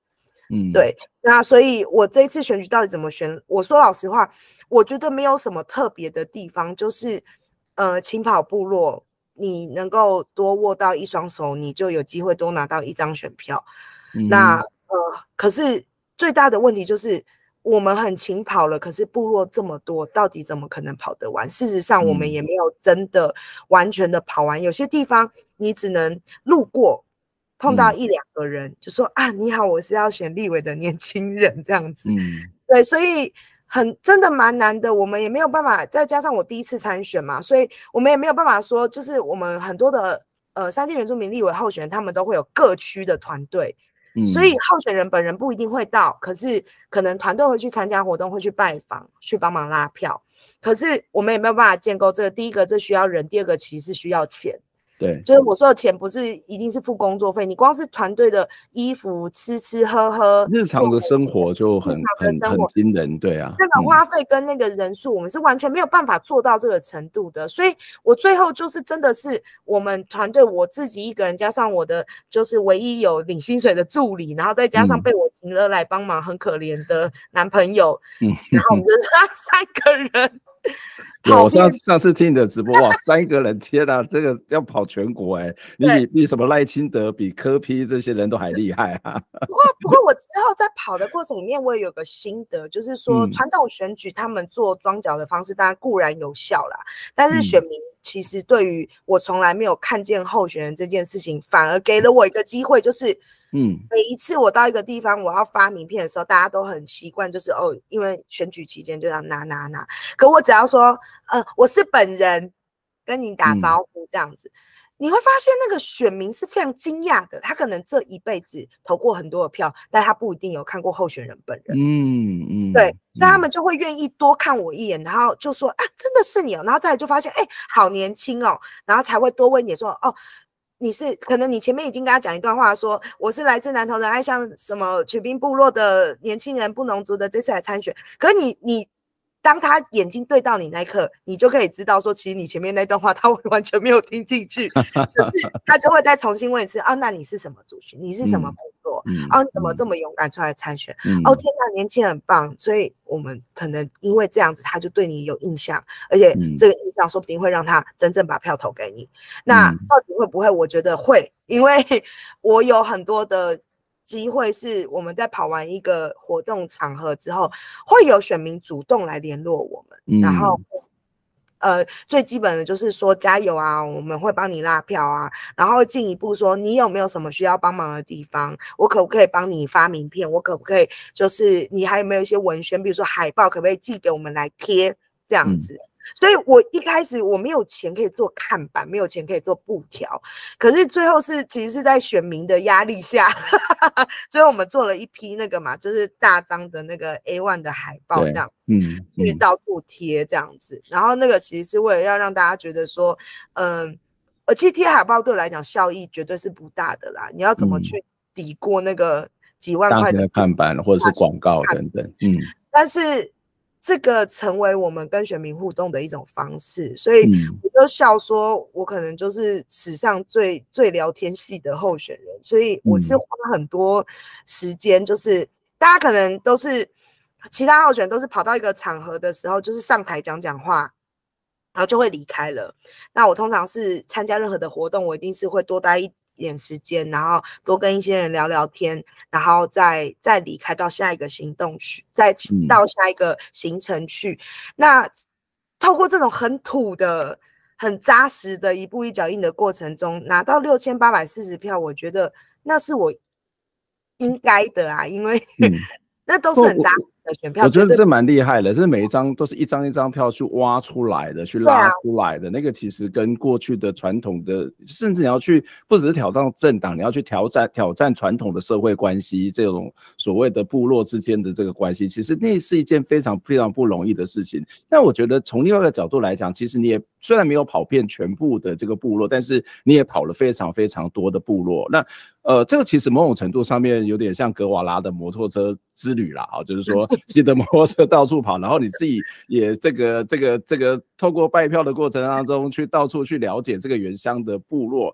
嗯，对。那所以我这一次选举到底怎么选？我说老实话，我觉得没有什么特别的地方，就是呃，青跑部落，你能够多握到一双手，你就有机会多拿到一张选票。嗯、那呃，可是最大的问题就是。我们很勤跑了，可是部落这么多，到底怎么可能跑得完？事实上，我们也没有真的完全的跑完。有些地方你只能路过，碰到一两个人，嗯、就说啊，你好，我是要选立委的年轻人这样子。嗯，对，所以很真的蛮难的。我们也没有办法，再加上我第一次参选嘛，所以我们也没有办法说，就是我们很多的呃山地原住民立委候选人，他们都会有各区的团队。所以候选人本人不一定会到，可是可能团队会去参加活动，会去拜访，去帮忙拉票。可是我们也没有办法建构这个。第一个，这需要人；第二个，其实是需要钱。 对， 就是我说的钱不是一定是付工作费，你光是团队的衣服、吃吃喝喝， 日常的生活就很很很惊人，对啊， 那个花费跟那个人数，我们是完全没有办法做到这个程度的。所以我最后就是真的是我们团队我自己一个人，加上我的就是唯一有领薪水的助理，然后再加上被我请了来帮忙很可怜的男朋友，嗯、然后我们就是三个人。 有上上次听你的直播，哇，三个人，天哪，这个要跑全国哎、欸，你比比什么赖清德、比柯 P 这些人都还厉害啊！ 不过，不过我之后在跑的过程里面，我也有个心得，就是说传统选举他们做庄脚的方式，当然固然有效啦，但是选民其实对于我从来没有看见候选人这件事情，反而给了我一个机会，就是。嗯，每一次我到一个地方，我要发名片的时候，大家都很习惯，就是哦，因为选举期间就要拿拿拿。可我只要说，呃，我是本人，跟你打招呼这样子，嗯、你会发现那个选民是非常惊讶的。他可能这一辈子投过很多的票，但他不一定有看过候选人本人。嗯嗯，对，所以他们就会愿意多看我一眼，然后就说啊，真的是你哦，然后再来就发现，哎，好年轻哦，然后才会多问你说，哦。你是可能你前面已经跟他讲一段话说，我是来自南投仁爱乡什么曲滨部落的年轻人，布农族的，这次来参选。可是你你当他眼睛对到你那一刻，你就可以知道说，其实你前面那段话他完全没有听进去，可是他就会再重新问一次啊，那你是什么族群？你是什么部落？嗯嗯、啊，你怎么这么勇敢出来参选？嗯、哦，天哪，年轻人很棒，所以我们可能因为这样子，他就对你有印象，而且这个印象说不定会让他真正把票投给你。那到底会不会？我觉得会，因为我有很多的机会是我们在跑完一个活动场合之后，会有选民主动来联络我们，嗯、然后。呃，最基本的就是说加油啊，我们会帮你拉票啊，然后进一步说你有没有什么需要帮忙的地方，我可不可以帮你发名片，我可不可以就是你还有没有一些文宣，比如说海报，可不可以寄给我们来贴这样子。嗯，所以我一开始我没有钱可以做看板，没有钱可以做布条，可是最后是其实是在选民的压力下，最后我们做了一批那个嘛，就是大张的那个 A 一 的海报这样，嗯，去到处贴这样子，然后那个其实是为了要让大家觉得说，嗯，而且贴海报对我来讲效益绝对是不大的啦，你要怎么去抵过那个几万块 的, 的看板或者是广告等等，嗯， 但是。这个成为我们跟选民互动的一种方式，所以我就笑说，我可能就是史上最最聊天系的候选人，所以我是花很多时间，就是大家可能都是其他候选人都是跑到一个场合的时候，就是上台讲讲话，然后就会离开了。那我通常是参加任何的活动，我一定是会多待一点时间，然后多跟一些人聊聊天，然后再再离开到下一个行动去，再到下一个行程去。嗯、那透过这种很土的、很扎实的一步一脚印的过程中，拿到六千八百四十票，我觉得那是我应该的啊，因为、嗯、那都是很扎实的选票。 我觉得这蛮厉害的，这每一张都是一张一张票去挖出来的，去拉出来的。啊、那个其实跟过去的传统的，甚至你要去不只是挑战政党，你要去挑战挑战传统的社会关系，这种所谓的部落之间的这个关系，其实那是一件非常非常不容易的事情。但我觉得从另外一个角度来讲，其实你也虽然没有跑遍全部的这个部落，但是你也跑了非常非常多的部落。那呃，这个其实某种程度上面有点像格瓦拉的摩托车之旅啦，啊，就是说骑着摩托车到处跑，然后你自己也这个这个这个透过拜票的过程当中去到处去了解这个原乡的部落。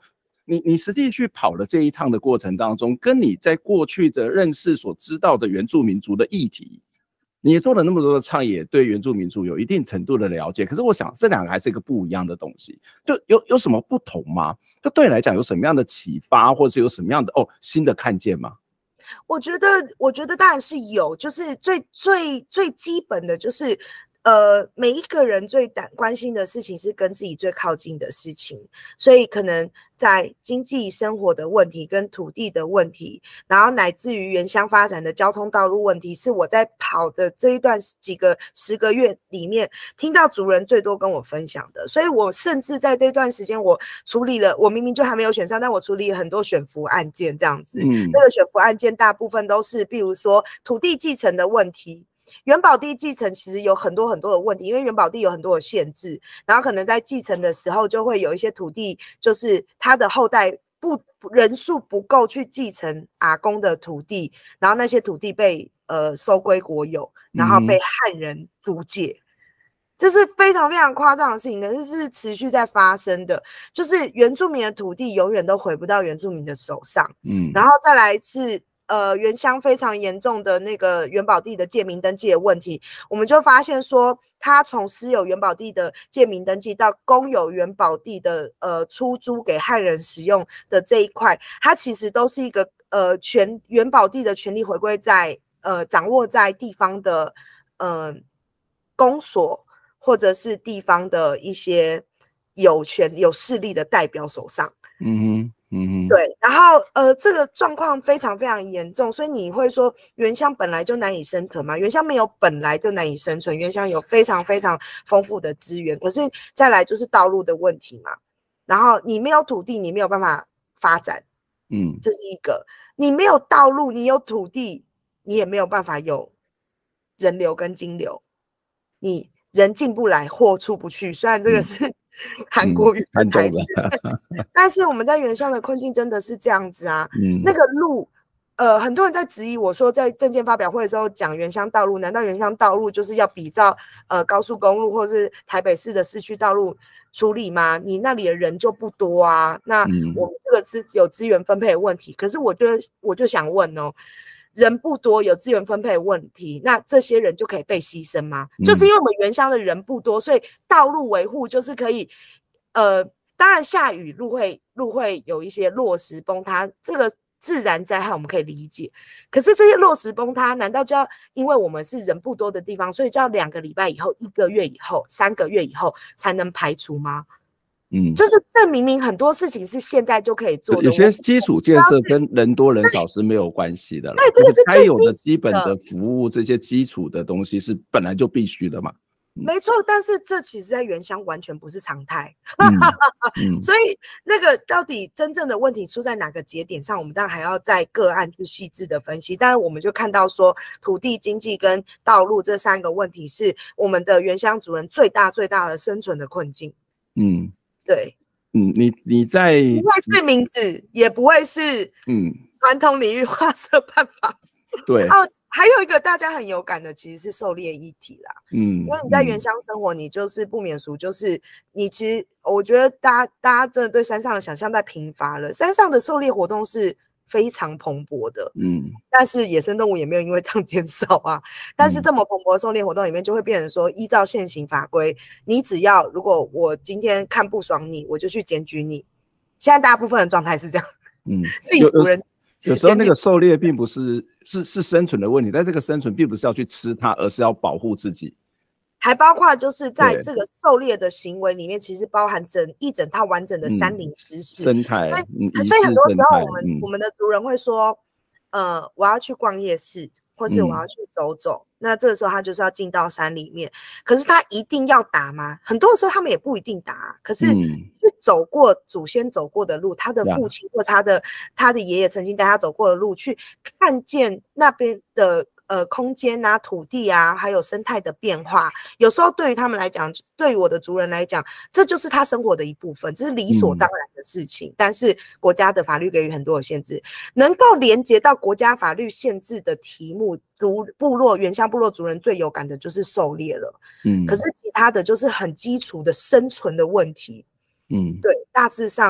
你你实际去跑了这一趟的过程当中，跟你在过去的认识所知道的原住民族的议题，你也做了那么多的倡议，对原住民族有一定程度的了解。可是我想这两个还是一个不一样的东西，就有有什么不同吗？就对你来讲有什么样的启发，或者有什么样的哦新的看见吗？ 我觉得，我觉得当然是有，就是最最最基本的就是。呃，每一个人最关心的事情是跟自己最靠近的事情，所以可能在经济生活的问题跟土地的问题，然后乃至于原乡发展的交通道路问题，是我在跑的这一段几个十个月里面听到族人最多跟我分享的。所以我甚至在这段时间，我处理了，我明明就还没有选上，但我处理了很多选服案件这样子。嗯，那个选服案件大部分都是，比如说土地继承的问题。原保地继承其实有很多很多的问题，因为原保地有很多的限制，然后可能在继承的时候就会有一些土地，就是他的后代不人数不够去继承阿公的土地，然后那些土地被呃收归国有，然后被汉人租借。嗯，这是非常非常夸张的事情，可是是持续在发生的，就是原住民的土地永远都回不到原住民的手上。嗯，然后再来是。呃，原乡非常严重的那个原保地的借名登记的问题，我们就发现说，他从私有原保地的借名登记到公有原保地的呃出租给汉人使用的这一块，它其实都是一个呃权原保地的权利回归在呃掌握在地方的呃公所或者是地方的一些有权有势力的代表手上。嗯哼。嗯，对，然后呃，这个状况非常非常严重，所以你会说原乡本来就难以生存吗？原乡没有本来就难以生存，原乡有非常非常丰富的资源，可是再来就是道路的问题嘛。然后你没有土地，你没有办法发展，嗯，这是一个。你没有道路，你有土地，你也没有办法有人流跟金流，你人进不来，货出不去。虽然这个是。嗯韩国语的台词，嗯、但是我们在原乡的困境真的是这样子啊。嗯、那个路，呃，很多人在质疑我说，在政见发表会的时候讲原乡道路，难道原乡道路就是要比照呃高速公路或是台北市的市区道路处理吗？你那里的人就不多啊。那我们这个是有资源分配的问题，可是我就我就想问哦。人不多，有资源分配的问题，那这些人就可以被牺牲吗？嗯、就是因为我们原乡的人不多，所以道路维护就是可以，呃，当然下雨路会路会有一些落石崩塌，这个自然灾害我们可以理解。可是这些落石崩塌，难道就要因为我们是人不多的地方，所以就要两个礼拜以后、一个月以后、三个月以后才能排除吗？嗯，就是这明明很多事情是现在就可以做的， 有些基础建设跟人多人少是没有关系的了。 对，这个是该有的基本的服务，这些基础的东西是本来就必须的嘛。 嗯、没错，但是这其实在原乡完全不是常态。嗯嗯、所以那个到底真正的问题出在哪个节点上，我们当然还要在个案去细致的分析。但是我们就看到说，土地、经济跟道路这三个问题是我们的原乡族人最大最大的生存的困境。嗯。对， 嗯，你你在不会是名字，也不会是嗯传统领域划设办法。 对哦，还有一个大家很有感的，其实是狩猎议题啦。嗯，因为你在原乡生活，嗯、你就是不免俗，就是你其实我觉得大家大家真的对山上的想象太贫乏了。山上的狩猎活动是非常蓬勃的，嗯，但是野生动物也没有因为这样减少啊。但是这么蓬勃的狩猎活动里面，就会变成说，依照现行法规，你只要如果我今天看不爽你，我就去检举你。现在大部分的状态是这样，嗯，自己族人有时候那个狩猎并不是是是生存的问题，但这个生存并不是要去吃它，而是要保护自己。 还包括就是在这个狩猎的行为里面，其实包含整一整套完整的山林知识、 嗯、生态。 所以，所以很多时候我们、嗯、我们的族人会说，呃，我要去逛夜市，或是我要去走走。嗯、那这个时候他就是要进到山里面，可是他一定要打吗？很多时候他们也不一定打，可是去走过祖先走过的路，他的父亲或他的他的爷爷曾经带他走过的路，去看见那边的。呃，空间啊，土地啊，还有生态的变化，有时候对于他们来讲，对于我的族人来讲，这就是他生活的一部分，这是理所当然的事情。嗯、但是国家的法律给予很多的限制，能够连接到国家法律限制的题目，族部落原乡部落族人最有感的就是狩猎了。嗯，可是其他的就是很基础的生存的问题。嗯，对，大致上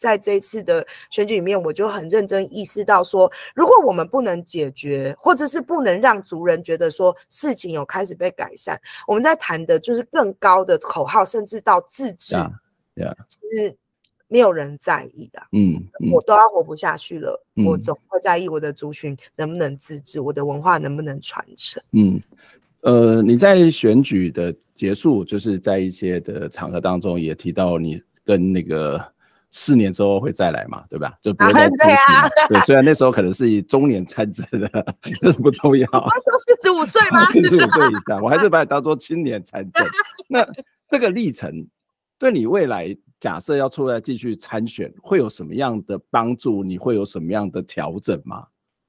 在这一次的选举里面，我就很认真意识到说，如果我们不能解决，或者是不能让族人觉得说事情有开始被改善，我们在谈的就是更高的口号，甚至到自治， yeah, yeah. 其实没有人在意啊。 嗯， 嗯我都要活不下去了， 嗯、 我总会在意我的族群能不能自治，我的文化能不能传承。 嗯，呃，你在选举的结束，就是在一些的场合当中也提到你跟那个四年之后会再来嘛，对吧？就不会再对啊， 对，虽然那时候可能是以中年参政的，这是不重要。 我说四十五岁吗？ 四十五岁以上，我还是把你当做青年参政。那这个历程对你未来假设要出来继续参选，会有什么样的帮助？你会有什么样的调整吗？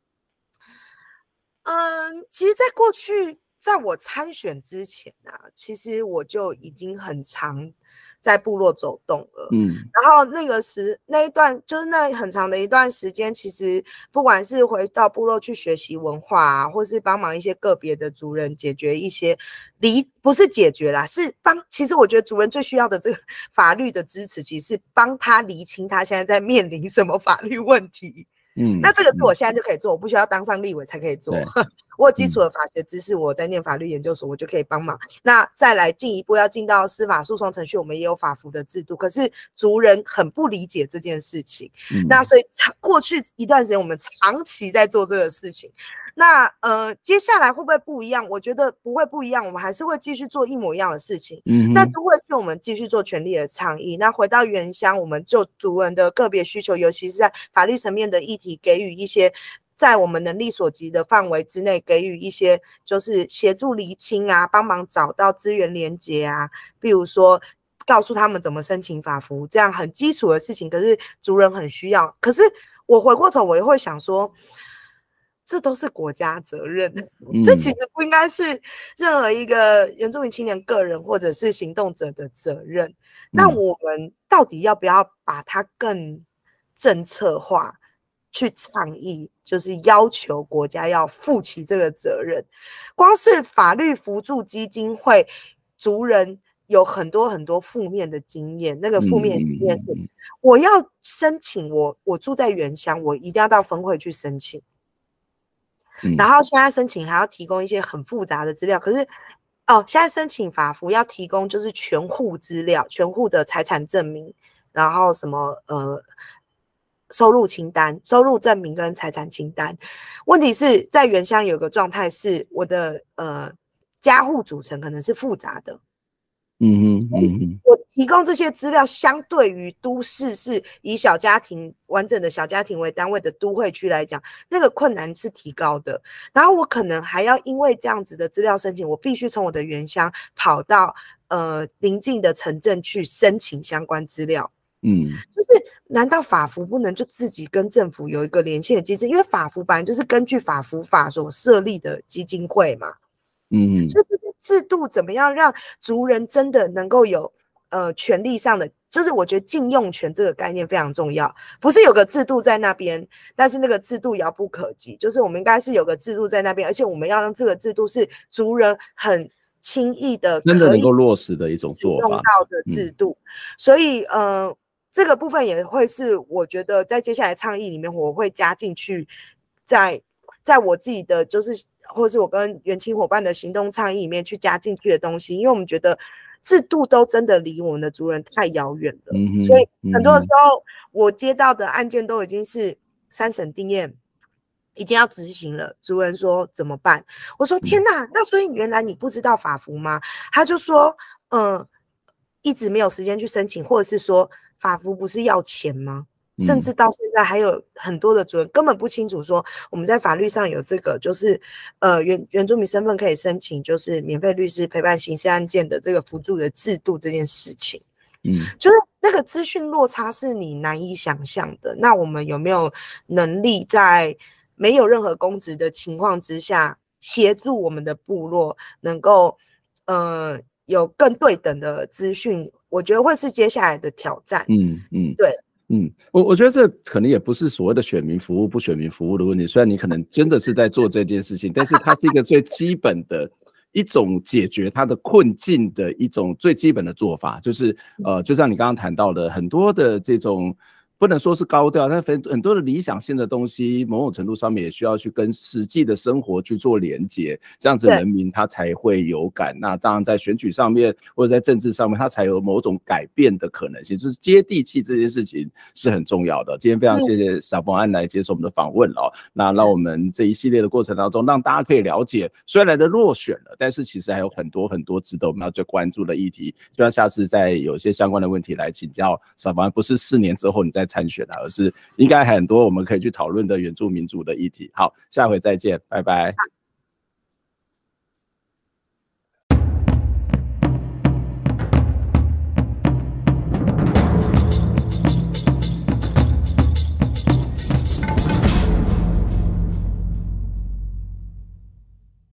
嗯，其实，在过去，在我参选之前啊，其实我就已经很常在部落走动了。嗯，然后那个时那一段就是那很长的一段时间，其实不管是回到部落去学习文化啊，或是帮忙一些个别的族人解决一些离不是解决啦，是帮。其实我觉得族人最需要的这个法律的支持，其实是帮他厘清他现在在面临什么法律问题。嗯，那这个是我现在就可以做，我不需要当上立委才可以做。我有基础的法学知识，我在念法律研究所，我就可以帮忙。那再来进一步要进到司法诉讼程序，我们也有法服的制度，可是族人很不理解这件事情。嗯、那所以过去一段时间，我们长期在做这个事情。那呃，接下来会不会不一样？我觉得不会不一样，我们还是会继续做一模一样的事情。嗯，在都会区，我们继续做权利的倡议。那回到原乡，我们就族人的个别需求，尤其是在法律层面的议题，给予一些在我们能力所及的范围之内，给予一些就是协助厘清啊，帮忙找到资源连结啊，比如说告诉他们怎么申请法服，这样很基础的事情，可是族人很需要。可是我回过头，我也会想说，这都是国家责任，嗯、这其实不应该是任何一个原住民青年个人或者是行动者的责任。嗯、那我们到底要不要把它更政策化，去倡议，就是要求国家要负起这个责任？光是法律扶助基金会，族人有很多很多负面的经验，那个负面经验是，嗯、我要申请我，我我住在原乡，我一定要到分会去申请。然后现在申请还要提供一些很复杂的资料，可是哦，现在申请法服要提供就是全户资料，全户的财产证明，然后什么呃收入清单、收入证明跟财产清单。问题是在原乡有个状态是，我的呃家户组成可能是复杂的。嗯哼嗯哼，我提供这些资料，相对于都市是以小家庭完整的小家庭为单位的都会区来讲，那个困难是提高的。然后我可能还要因为这样子的资料申请，我必须从我的原乡跑到呃邻近的城镇去申请相关资料。嗯，就是难道法服不能就自己跟政府有一个连线的机制？因为法服本来就是根据法服法所设立的基金会嘛。嗯，所以这些制度怎么样让族人真的能够有呃权利上的，就是我觉得禁用权这个概念非常重要，不是有个制度在那边，但是那个制度遥不可及，就是我们应该是有个制度在那边，而且我们要让这个制度是族人很轻易的真的能够落实的一种做法， 用到的制度。嗯、所以呃这个部分也会是我觉得在接下来倡议里面我会加进去，在在我自己的就是或是我跟原青伙伴的行动倡议里面去加进去的东西，因为我们觉得制度都真的离我们的族人太遥远了。嗯、所以很多的时候我接到的案件都已经是三审定验，已经要执行了，族人说怎么办？我说天哪，那所以原来你不知道法服吗？他就说嗯、呃，一直没有时间去申请，或者是说法服不是要钱吗？甚至到现在还有很多的族人根本不清楚说我们在法律上有这个就是呃原原住民身份可以申请就是免费律师陪伴刑事案件的这个辅助的制度这件事情。嗯，就是那个资讯落差是你难以想象的。那我们有没有能力在没有任何公职的情况之下协助我们的部落能够呃有更对等的资讯？我觉得会是接下来的挑战。嗯嗯，对。 嗯，我我觉得这可能也不是所谓的选民服务不选民服务的问题，虽然你可能真的是在做这件事情，但是它是一个最基本的一种解决它的困境的一种最基本的做法，就是呃，就像你刚刚谈到的，很多的这种不能说是高调，但很很多的理想性的东西，某种程度上面也需要去跟实际的生活去做连结，这样子人民他才会有感。那当然在选举上面或者在政治上面，他才有某种改变的可能性，就是接地气这件事情是很重要的。今天非常谢谢小冯安来接受我们的访问哦，那让我们这一系列的过程当中，让大家可以了解，虽然的落选了，但是其实还有很多很多值得我们要去关注的议题。希望下次再有一些相关的问题来请教小冯安，不是四年之后你再参选啊，而是应该很多我们可以去讨论的原住民族的议题。好，下回再见，拜拜。